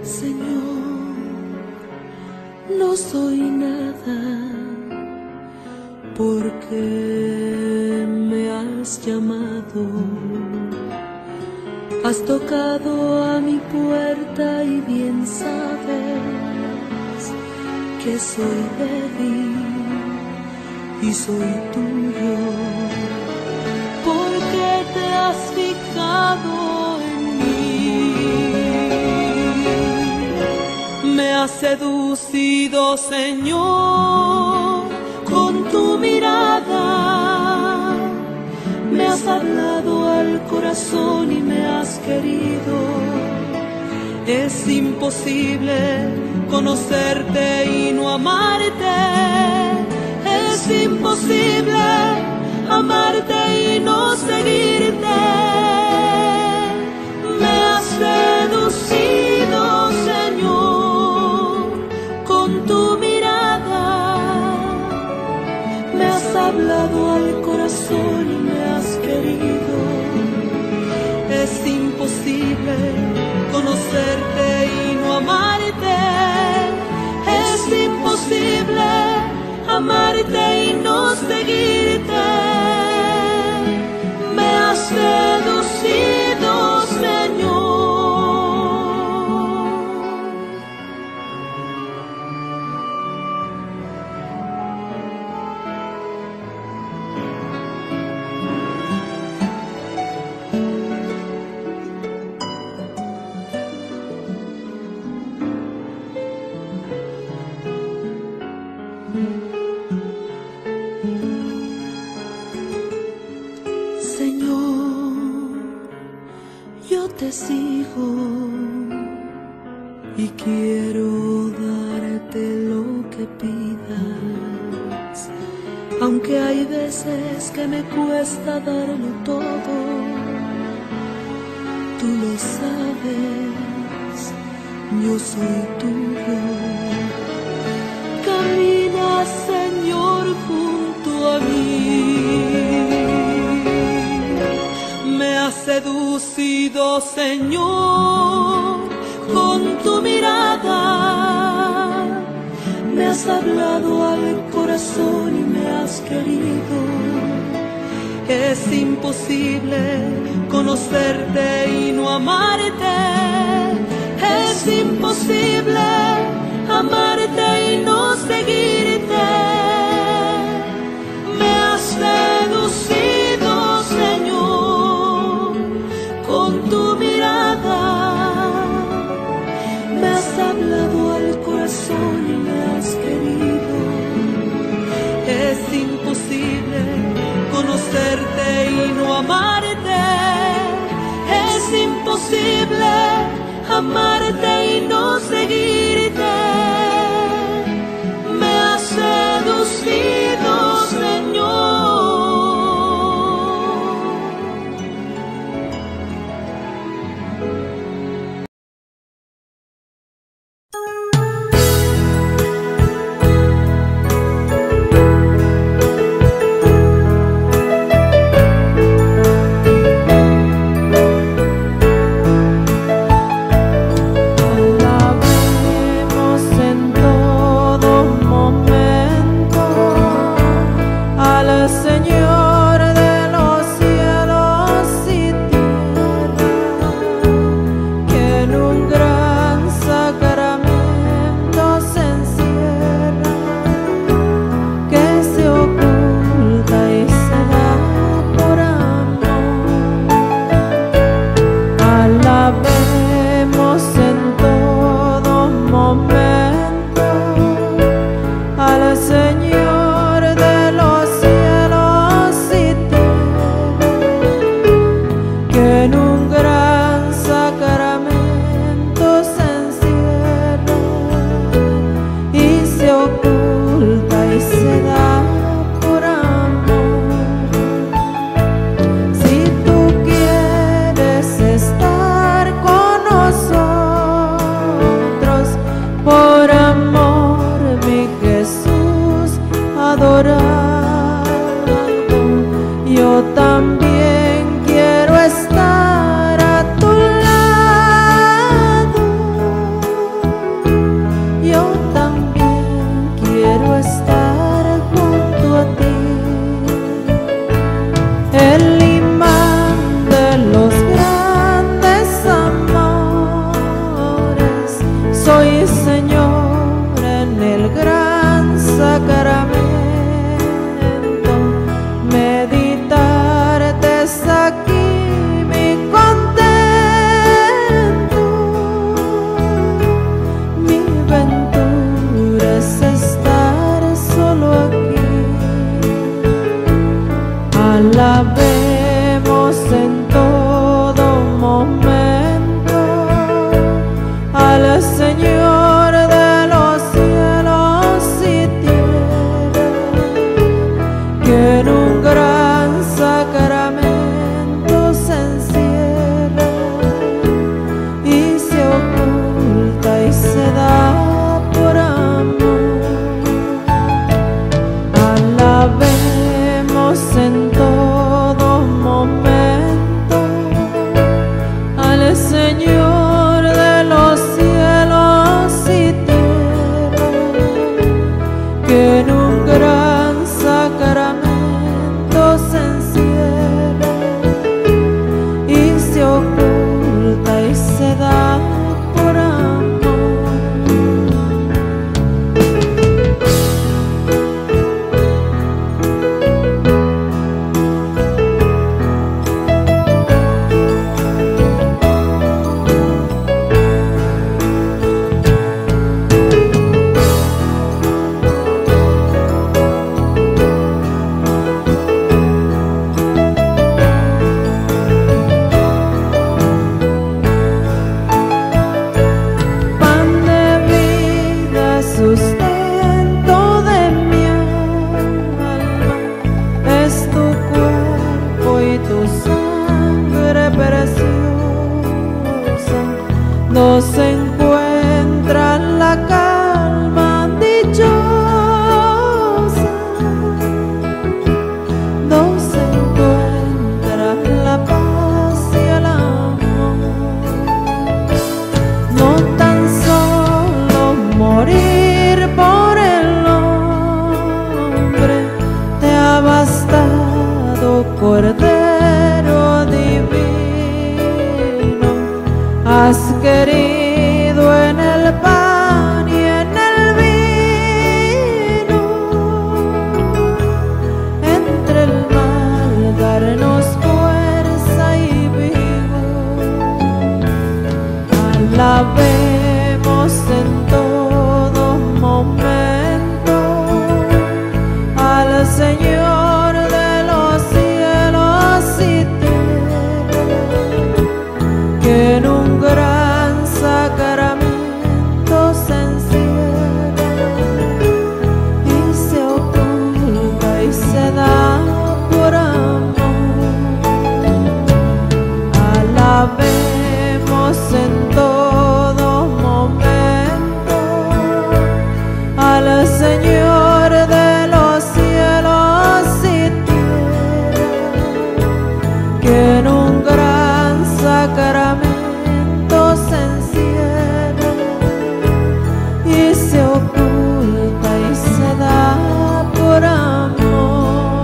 Señor, no soy nada porque me has llamado. Has tocado a mi puerta y bien sabes que soy débil y soy tuyo, porque te has fijado en mí. Me has seducido, Señor, con tu mirada. Me has hablado al corazón y me has querido. Es imposible conocerte y no amarte. Es imposible amarte y no seguirte. Me has seducido, Señor, con tu mirada. Me has hablado al corazón y me has querido. Es imposible conocerte y no amarte. Es imposible amarte y no seguirte. Me has seducido, Señor. Te sigo y quiero darte lo que pidas, aunque hay veces que me cuesta darlo todo. Tú lo sabes, yo soy tuyo. Camina, Señor, junto a mí. Me has seducido, Señor, con tu mirada. Me has hablado al corazón y me has querido. Es imposible conocerte y no amarte. Es imposible amarte y no seguirte. Me has seducido, Señor, con tu mirada. Me has hablado al corazón y me has querido. Es imposible conocerte y no amarte. Es imposible amarte y no seguirte. Me has seducido, Señor. Alabemos soy Señor en el gran sacramento. Meditarte es aquí mi contento. Mi ventura es estar solo aquí. Alabemos en todo momento al Señor de los cielos y tierra, que en un gran sacramento se encierra y se oculta y se da por amor. Alabemos en todo momento al Señor de los cielos y tierra, que en un gran sacramento se encierra y se oculta y se da por amor. Pan de vida, sustento de mi alma, es tu cuerpo y tu sangre preciosa. Nos encuentran la calma dichosa, nos encuentran la paz y el amor. No tan solo morir por el hombre te ha bastado, Cordero divino. Has querido en el pan y en el vino, entre el mal darnos fuerza y vigor. Alabemos en todo momento al Señor de los cielos y tierra, que en un gran sacramento se encierra y se oculta y se da por amor. Alabemos en todo momento al Señor de los cielos y tierra, que en un gran sacramento se encierra y se oculta y se da por amor.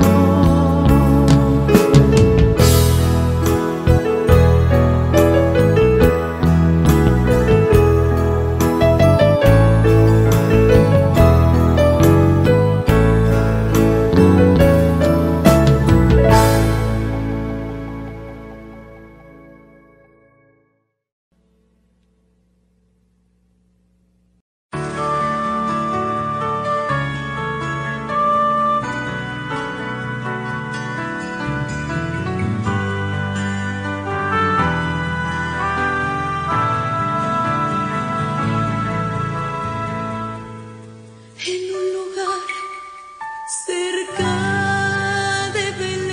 En un lugar cerca de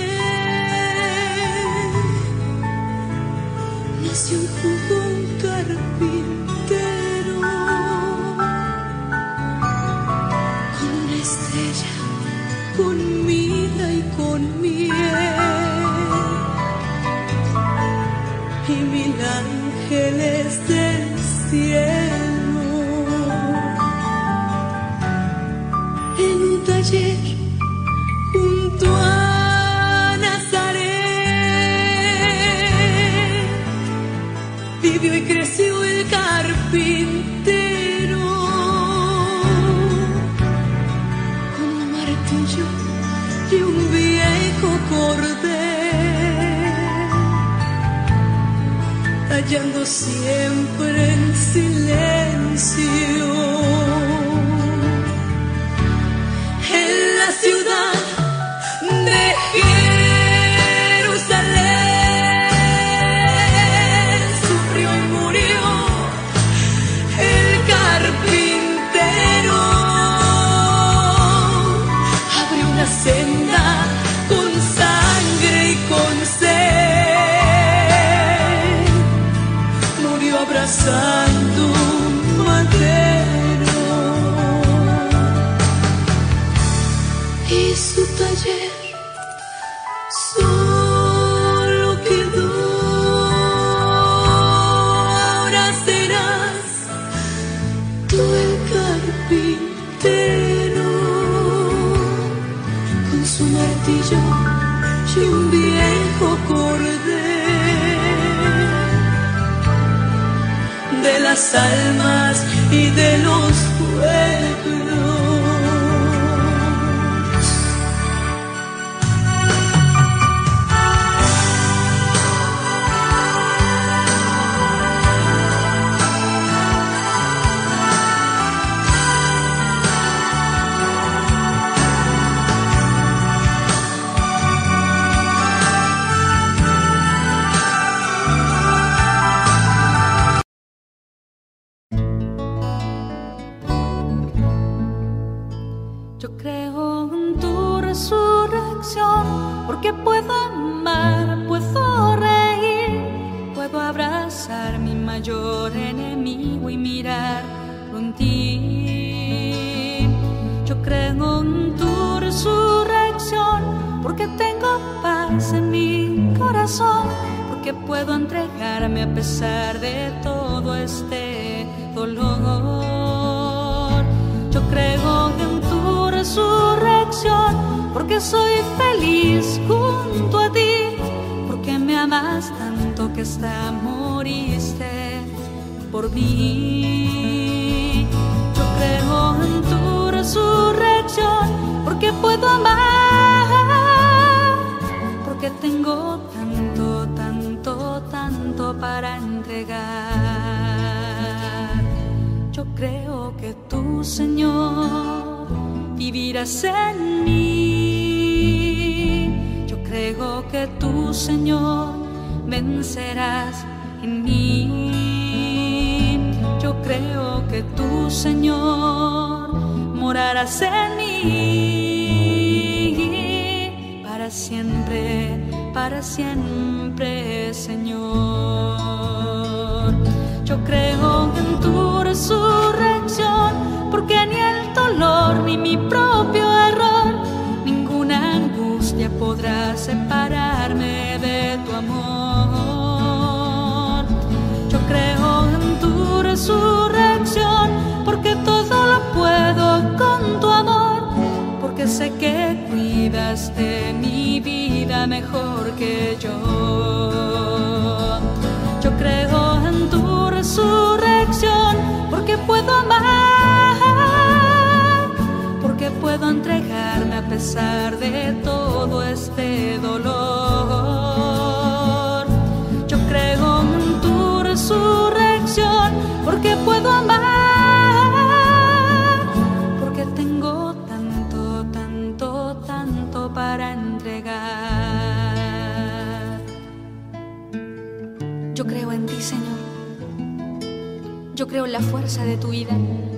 Belén nació un joven carpintero con una estrella, con mirra y con miel y mil ángeles del cielo. En un taller junto a Nazaret vivió y creció el carpintero. vivo siempre en silencio. En la ciudad de Jerusalén sufrió y murió el carpintero. Abrió una senda con sangre y con sed. Murió abrazando un madero. Y su taller solo quedó. Ahora serás tú el carpintero, con su martillo y un viejo cordel de las almas y de los pueblos. Yo creo en tu resurrección, porque puedo amar, puedo reír, puedo abrazar mi mayor enemigo y mirarlo en ti. Yo creo en tu resurrección, porque tengo paz en mi corazón, porque puedo entregarme a pesar de todo este dolor. Yo creo en tu resurrección, porque soy feliz junto a ti, porque me amas tanto que hasta moriste por mí. Yo creo en tu resurrección, porque puedo amar, porque tengo tanto, tanto, tanto para entregar. Yo creo que tú, Señor, vivirás en mí. Yo creo que tú, Señor, vencerás en mí. Yo creo que tú, Señor, morarás en mí para siempre, para siempre, Señor. Yo creo en tu resurrección, porque ni el dolor ni mi propio error, ninguna angustia podrá separarme de tu amor. Yo creo en tu resurrección, porque todo lo puedo con tu amor, porque sé que cuidas de mi vida mejor que yo. Yo creo en tu resurrección, porque puedo amar, porque puedo entregarme a pesar de todo este dolor. Yo creo en tu resurrección, porque puedo amar, porque tengo tanto, tanto, tanto para entregar. Yo creo en ti, Señor. Yo creo en la fuerza de tu vida.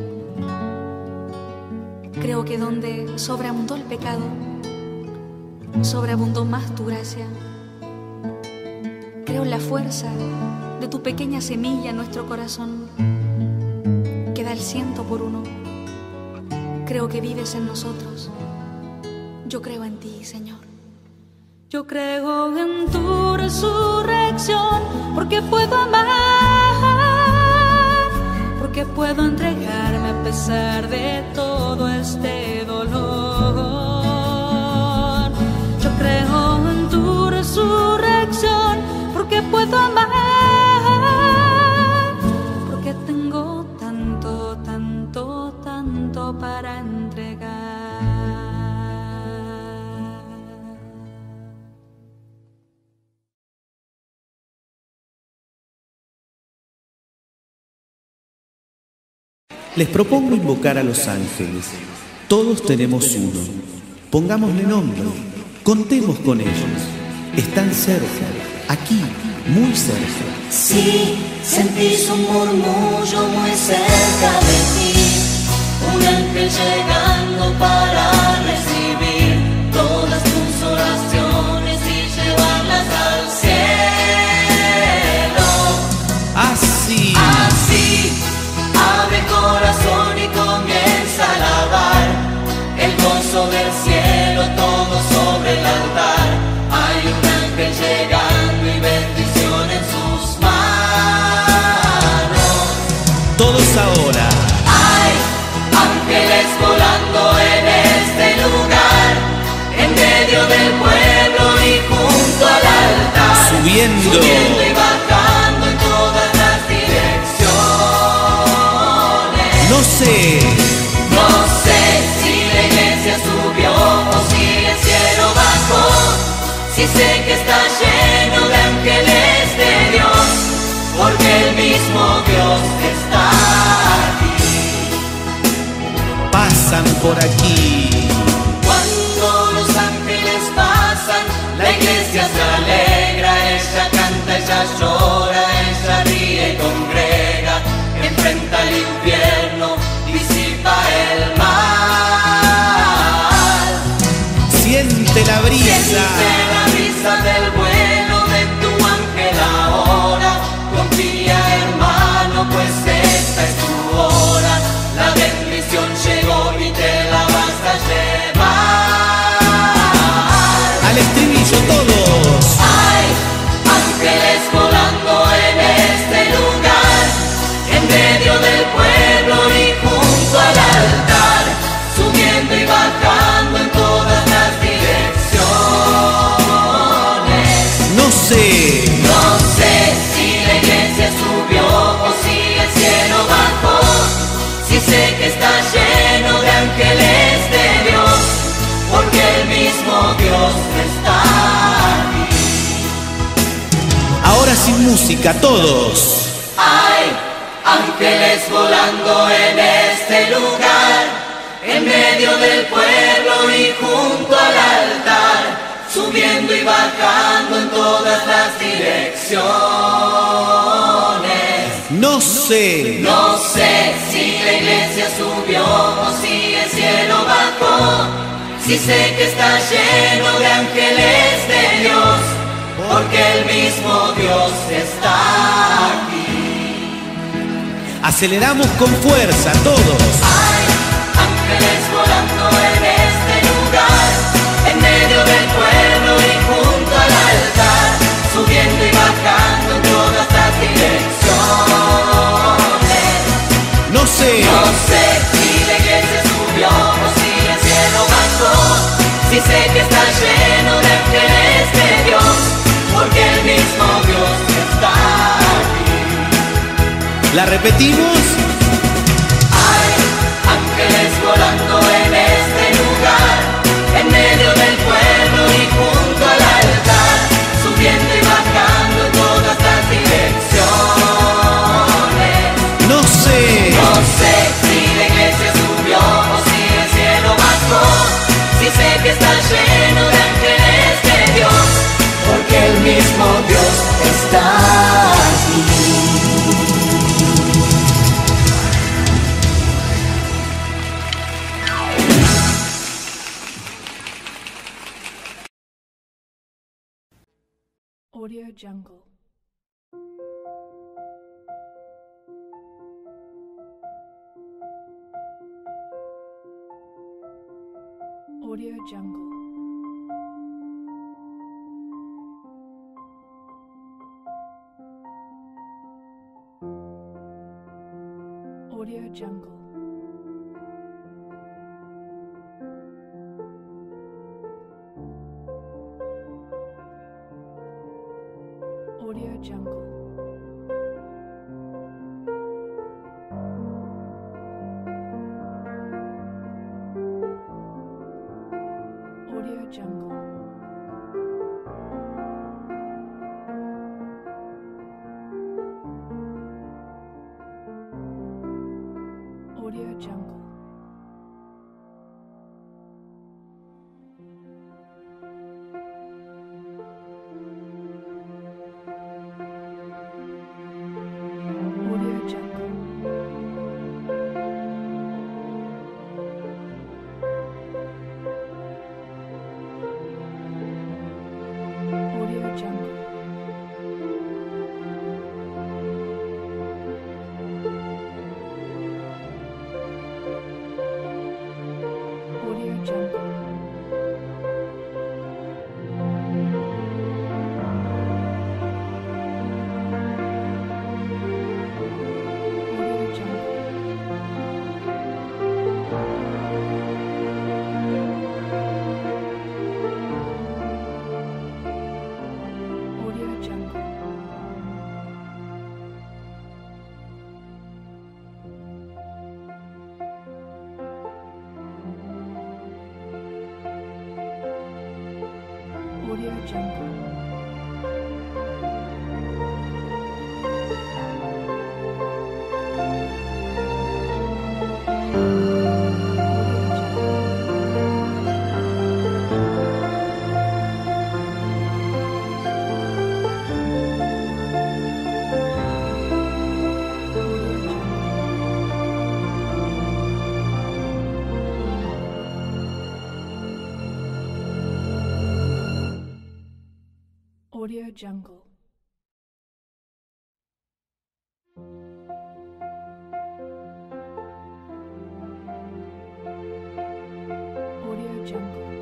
Creo que donde sobreabundó el pecado, sobreabundó más tu gracia. Creo en la fuerza de tu pequeña semilla en nuestro corazón, que da el ciento por uno. Creo que vives en nosotros. Yo creo en ti, Señor. Yo creo en tu resurrección, porque puedo amar, porque puedo entregarme a pesar de todo este dolor. Yo creo en tu resurrección, porque puedo amar, porque tengo tanto, tanto, tanto para entregar. Les propongo invocar a los ángeles. Todos tenemos uno. Pongámosle nombre. Contemos con ellos. Están cerca, aquí, muy cerca. Si sentís un murmullo muy cerca de ti, un ángel llegando para recibir todas tus oraciones y llevarlas al cielo. Así. Así, abre corazón y comienza a alabar el gozo del cielo, todo sobre el altar. Hay un ángel llegando y bendición en sus manos. Todos ahora. Hay ángeles volando en este lugar, en medio del pueblo y junto al altar. Subiendo. Subiendo y bajando en todas las direcciones. No sé. No sé si la iglesia subió o si el cielo bajó. Si sé que está lleno de ángeles de Dios, porque el mismo Dios está aquí. Pasan por aquí. Cuando los ángeles pasan, la iglesia se alegra, ella canta, ella llora, ella ríe y congrega, enfrenta el infierno, disipa el mal. Siente la brisa. Siente la brisa del vuelo de tu ángel ahora. Confía, hermano, pues esta es tu hora. La bendición llegó y te la vas a llevar. Al estribillo todos. Hay ángeles volando en este lugar, en medio del pueblo y junto al altar, subiendo y bajando en todas las direcciones. No sé. No sé si la iglesia subió o si el cielo bajó. Si sé que está lleno de ángeles de Dios, porque el mismo Dios está aquí. Ahora sin música, todos. Hay ángeles volando en este lugar, en medio del pueblo y junto al altar, subiendo y bajando en todas las direcciones. No sé. No sé si la iglesia subió o si el cielo bajó. Si sé que está lleno de ángeles de Dios, porque el mismo Dios está aquí. Aceleramos con fuerza, todos. Hay ángeles volando en este lugar, en medio del pueblo y junto al altar, subiendo y bajando en todas las direcciones. No sé. No sé si la iglesia subió o si el cielo bajó. Si sé que está lleno de ángeles de Dios, porque el mismo Dios está aquí. ¿La repetimos? Hay ángeles volando en este lugar, en medio del pueblo y junto al altar, subiendo y bajando en todas las direcciones. No sé. No sé si la iglesia subió o si el cielo bajó. Si sé que está lleno de ángeles de Dios, porque el mismo Dios está aquí. Audio Jungle. Audio Jungle. Audio Jungle. Audio Jungle. Audio Jungle. Audio Jungle. Audio Jungle. Audio Jungle.